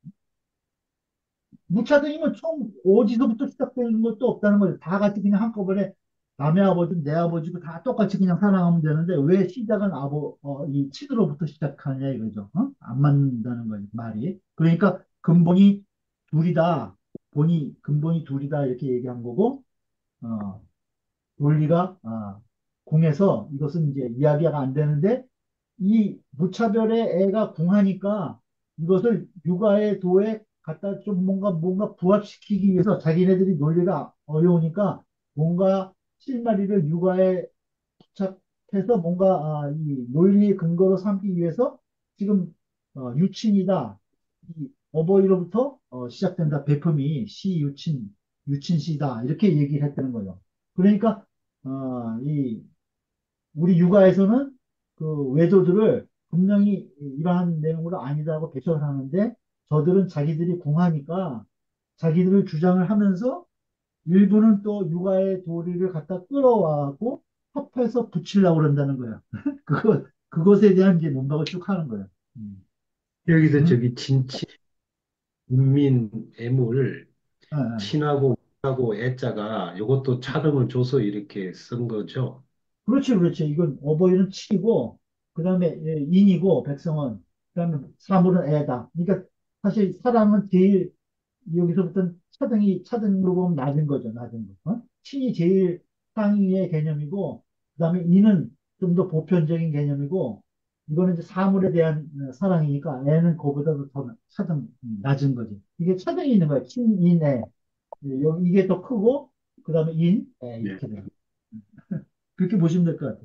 무차등이면 총 어디서부터 시작되는 것도 없다는 거죠. 다 같이 그냥 한꺼번에 남의 아버지, 내 아버지고 다 똑같이 그냥 살아가면 되는데 왜 시작은 아버, 어, 이 친으로부터 시작하냐 이거죠. 어? 안 맞는다는 거예요, 말이. 그러니까 근본이 둘이다. 본이, 근본이 둘이다 이렇게 얘기한 거고, 어, 논리가, 아, 공에서 이것은 이제 이야기가 안 되는데 이 무차별의 애가 궁하니까 이것을 육아의 도에 갖다 좀 뭔가 뭔가 부합시키기 위해서 자기네들이 논리가 어려우니까 뭔가 실마리를 육아에 부착해서 뭔가 아, 이 논리 근거로 삼기 위해서 지금 어, 유친이다. 이 어버이로부터 어, 시작된다. 배품이 시 유친 유친시다. 이렇게 얘기를 했다는 거예요. 그러니까 어, 이 우리 육아에서는 그 외도들을 분명히 이러한 내용으로 아니다고 배척을 하는데 저들은 자기들이 공하니까 자기들을 주장을 하면서 일부는 또 육아의 도리를 갖다 끌어와고 합해서 붙이려고 그런다는 거야. 그거, 그것에 대한 이제 논박을 쭉 하는 거야. 음. 여기서 응? 저기 진치, 인민, 애물, 아, 아. 친하고, 하고 애자가 이것도 차등을 줘서 이렇게 쓴 거죠. 그렇지, 그렇지. 이건 어버이는 칠이고, 그 다음에 인이고, 백성은, 그 다음에 사물은 애다. 그러니까 사실 사람은 제일 여기서부터 차등이, 차등으로 보면 낮은 거죠, 낮은 거. 어? 칠이 제일 상위의 개념이고, 그 다음에 인은 좀 더 보편적인 개념이고, 이거는 이제 사물에 대한 어, 사랑이니까 애는 그거보다도 더 차등, 음, 낮은 거지. 이게 차등이 있는 거야. 친, 인, 애. 여기 이게 더 크고, 그 다음에 인, 애, 예. 이렇게 돼요. 그렇게 보시면 될 것 같아요.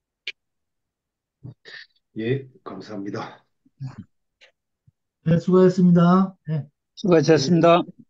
예, 감사합니다. 네, 수고하셨습니다. 네, 그, 수고하셨습니다.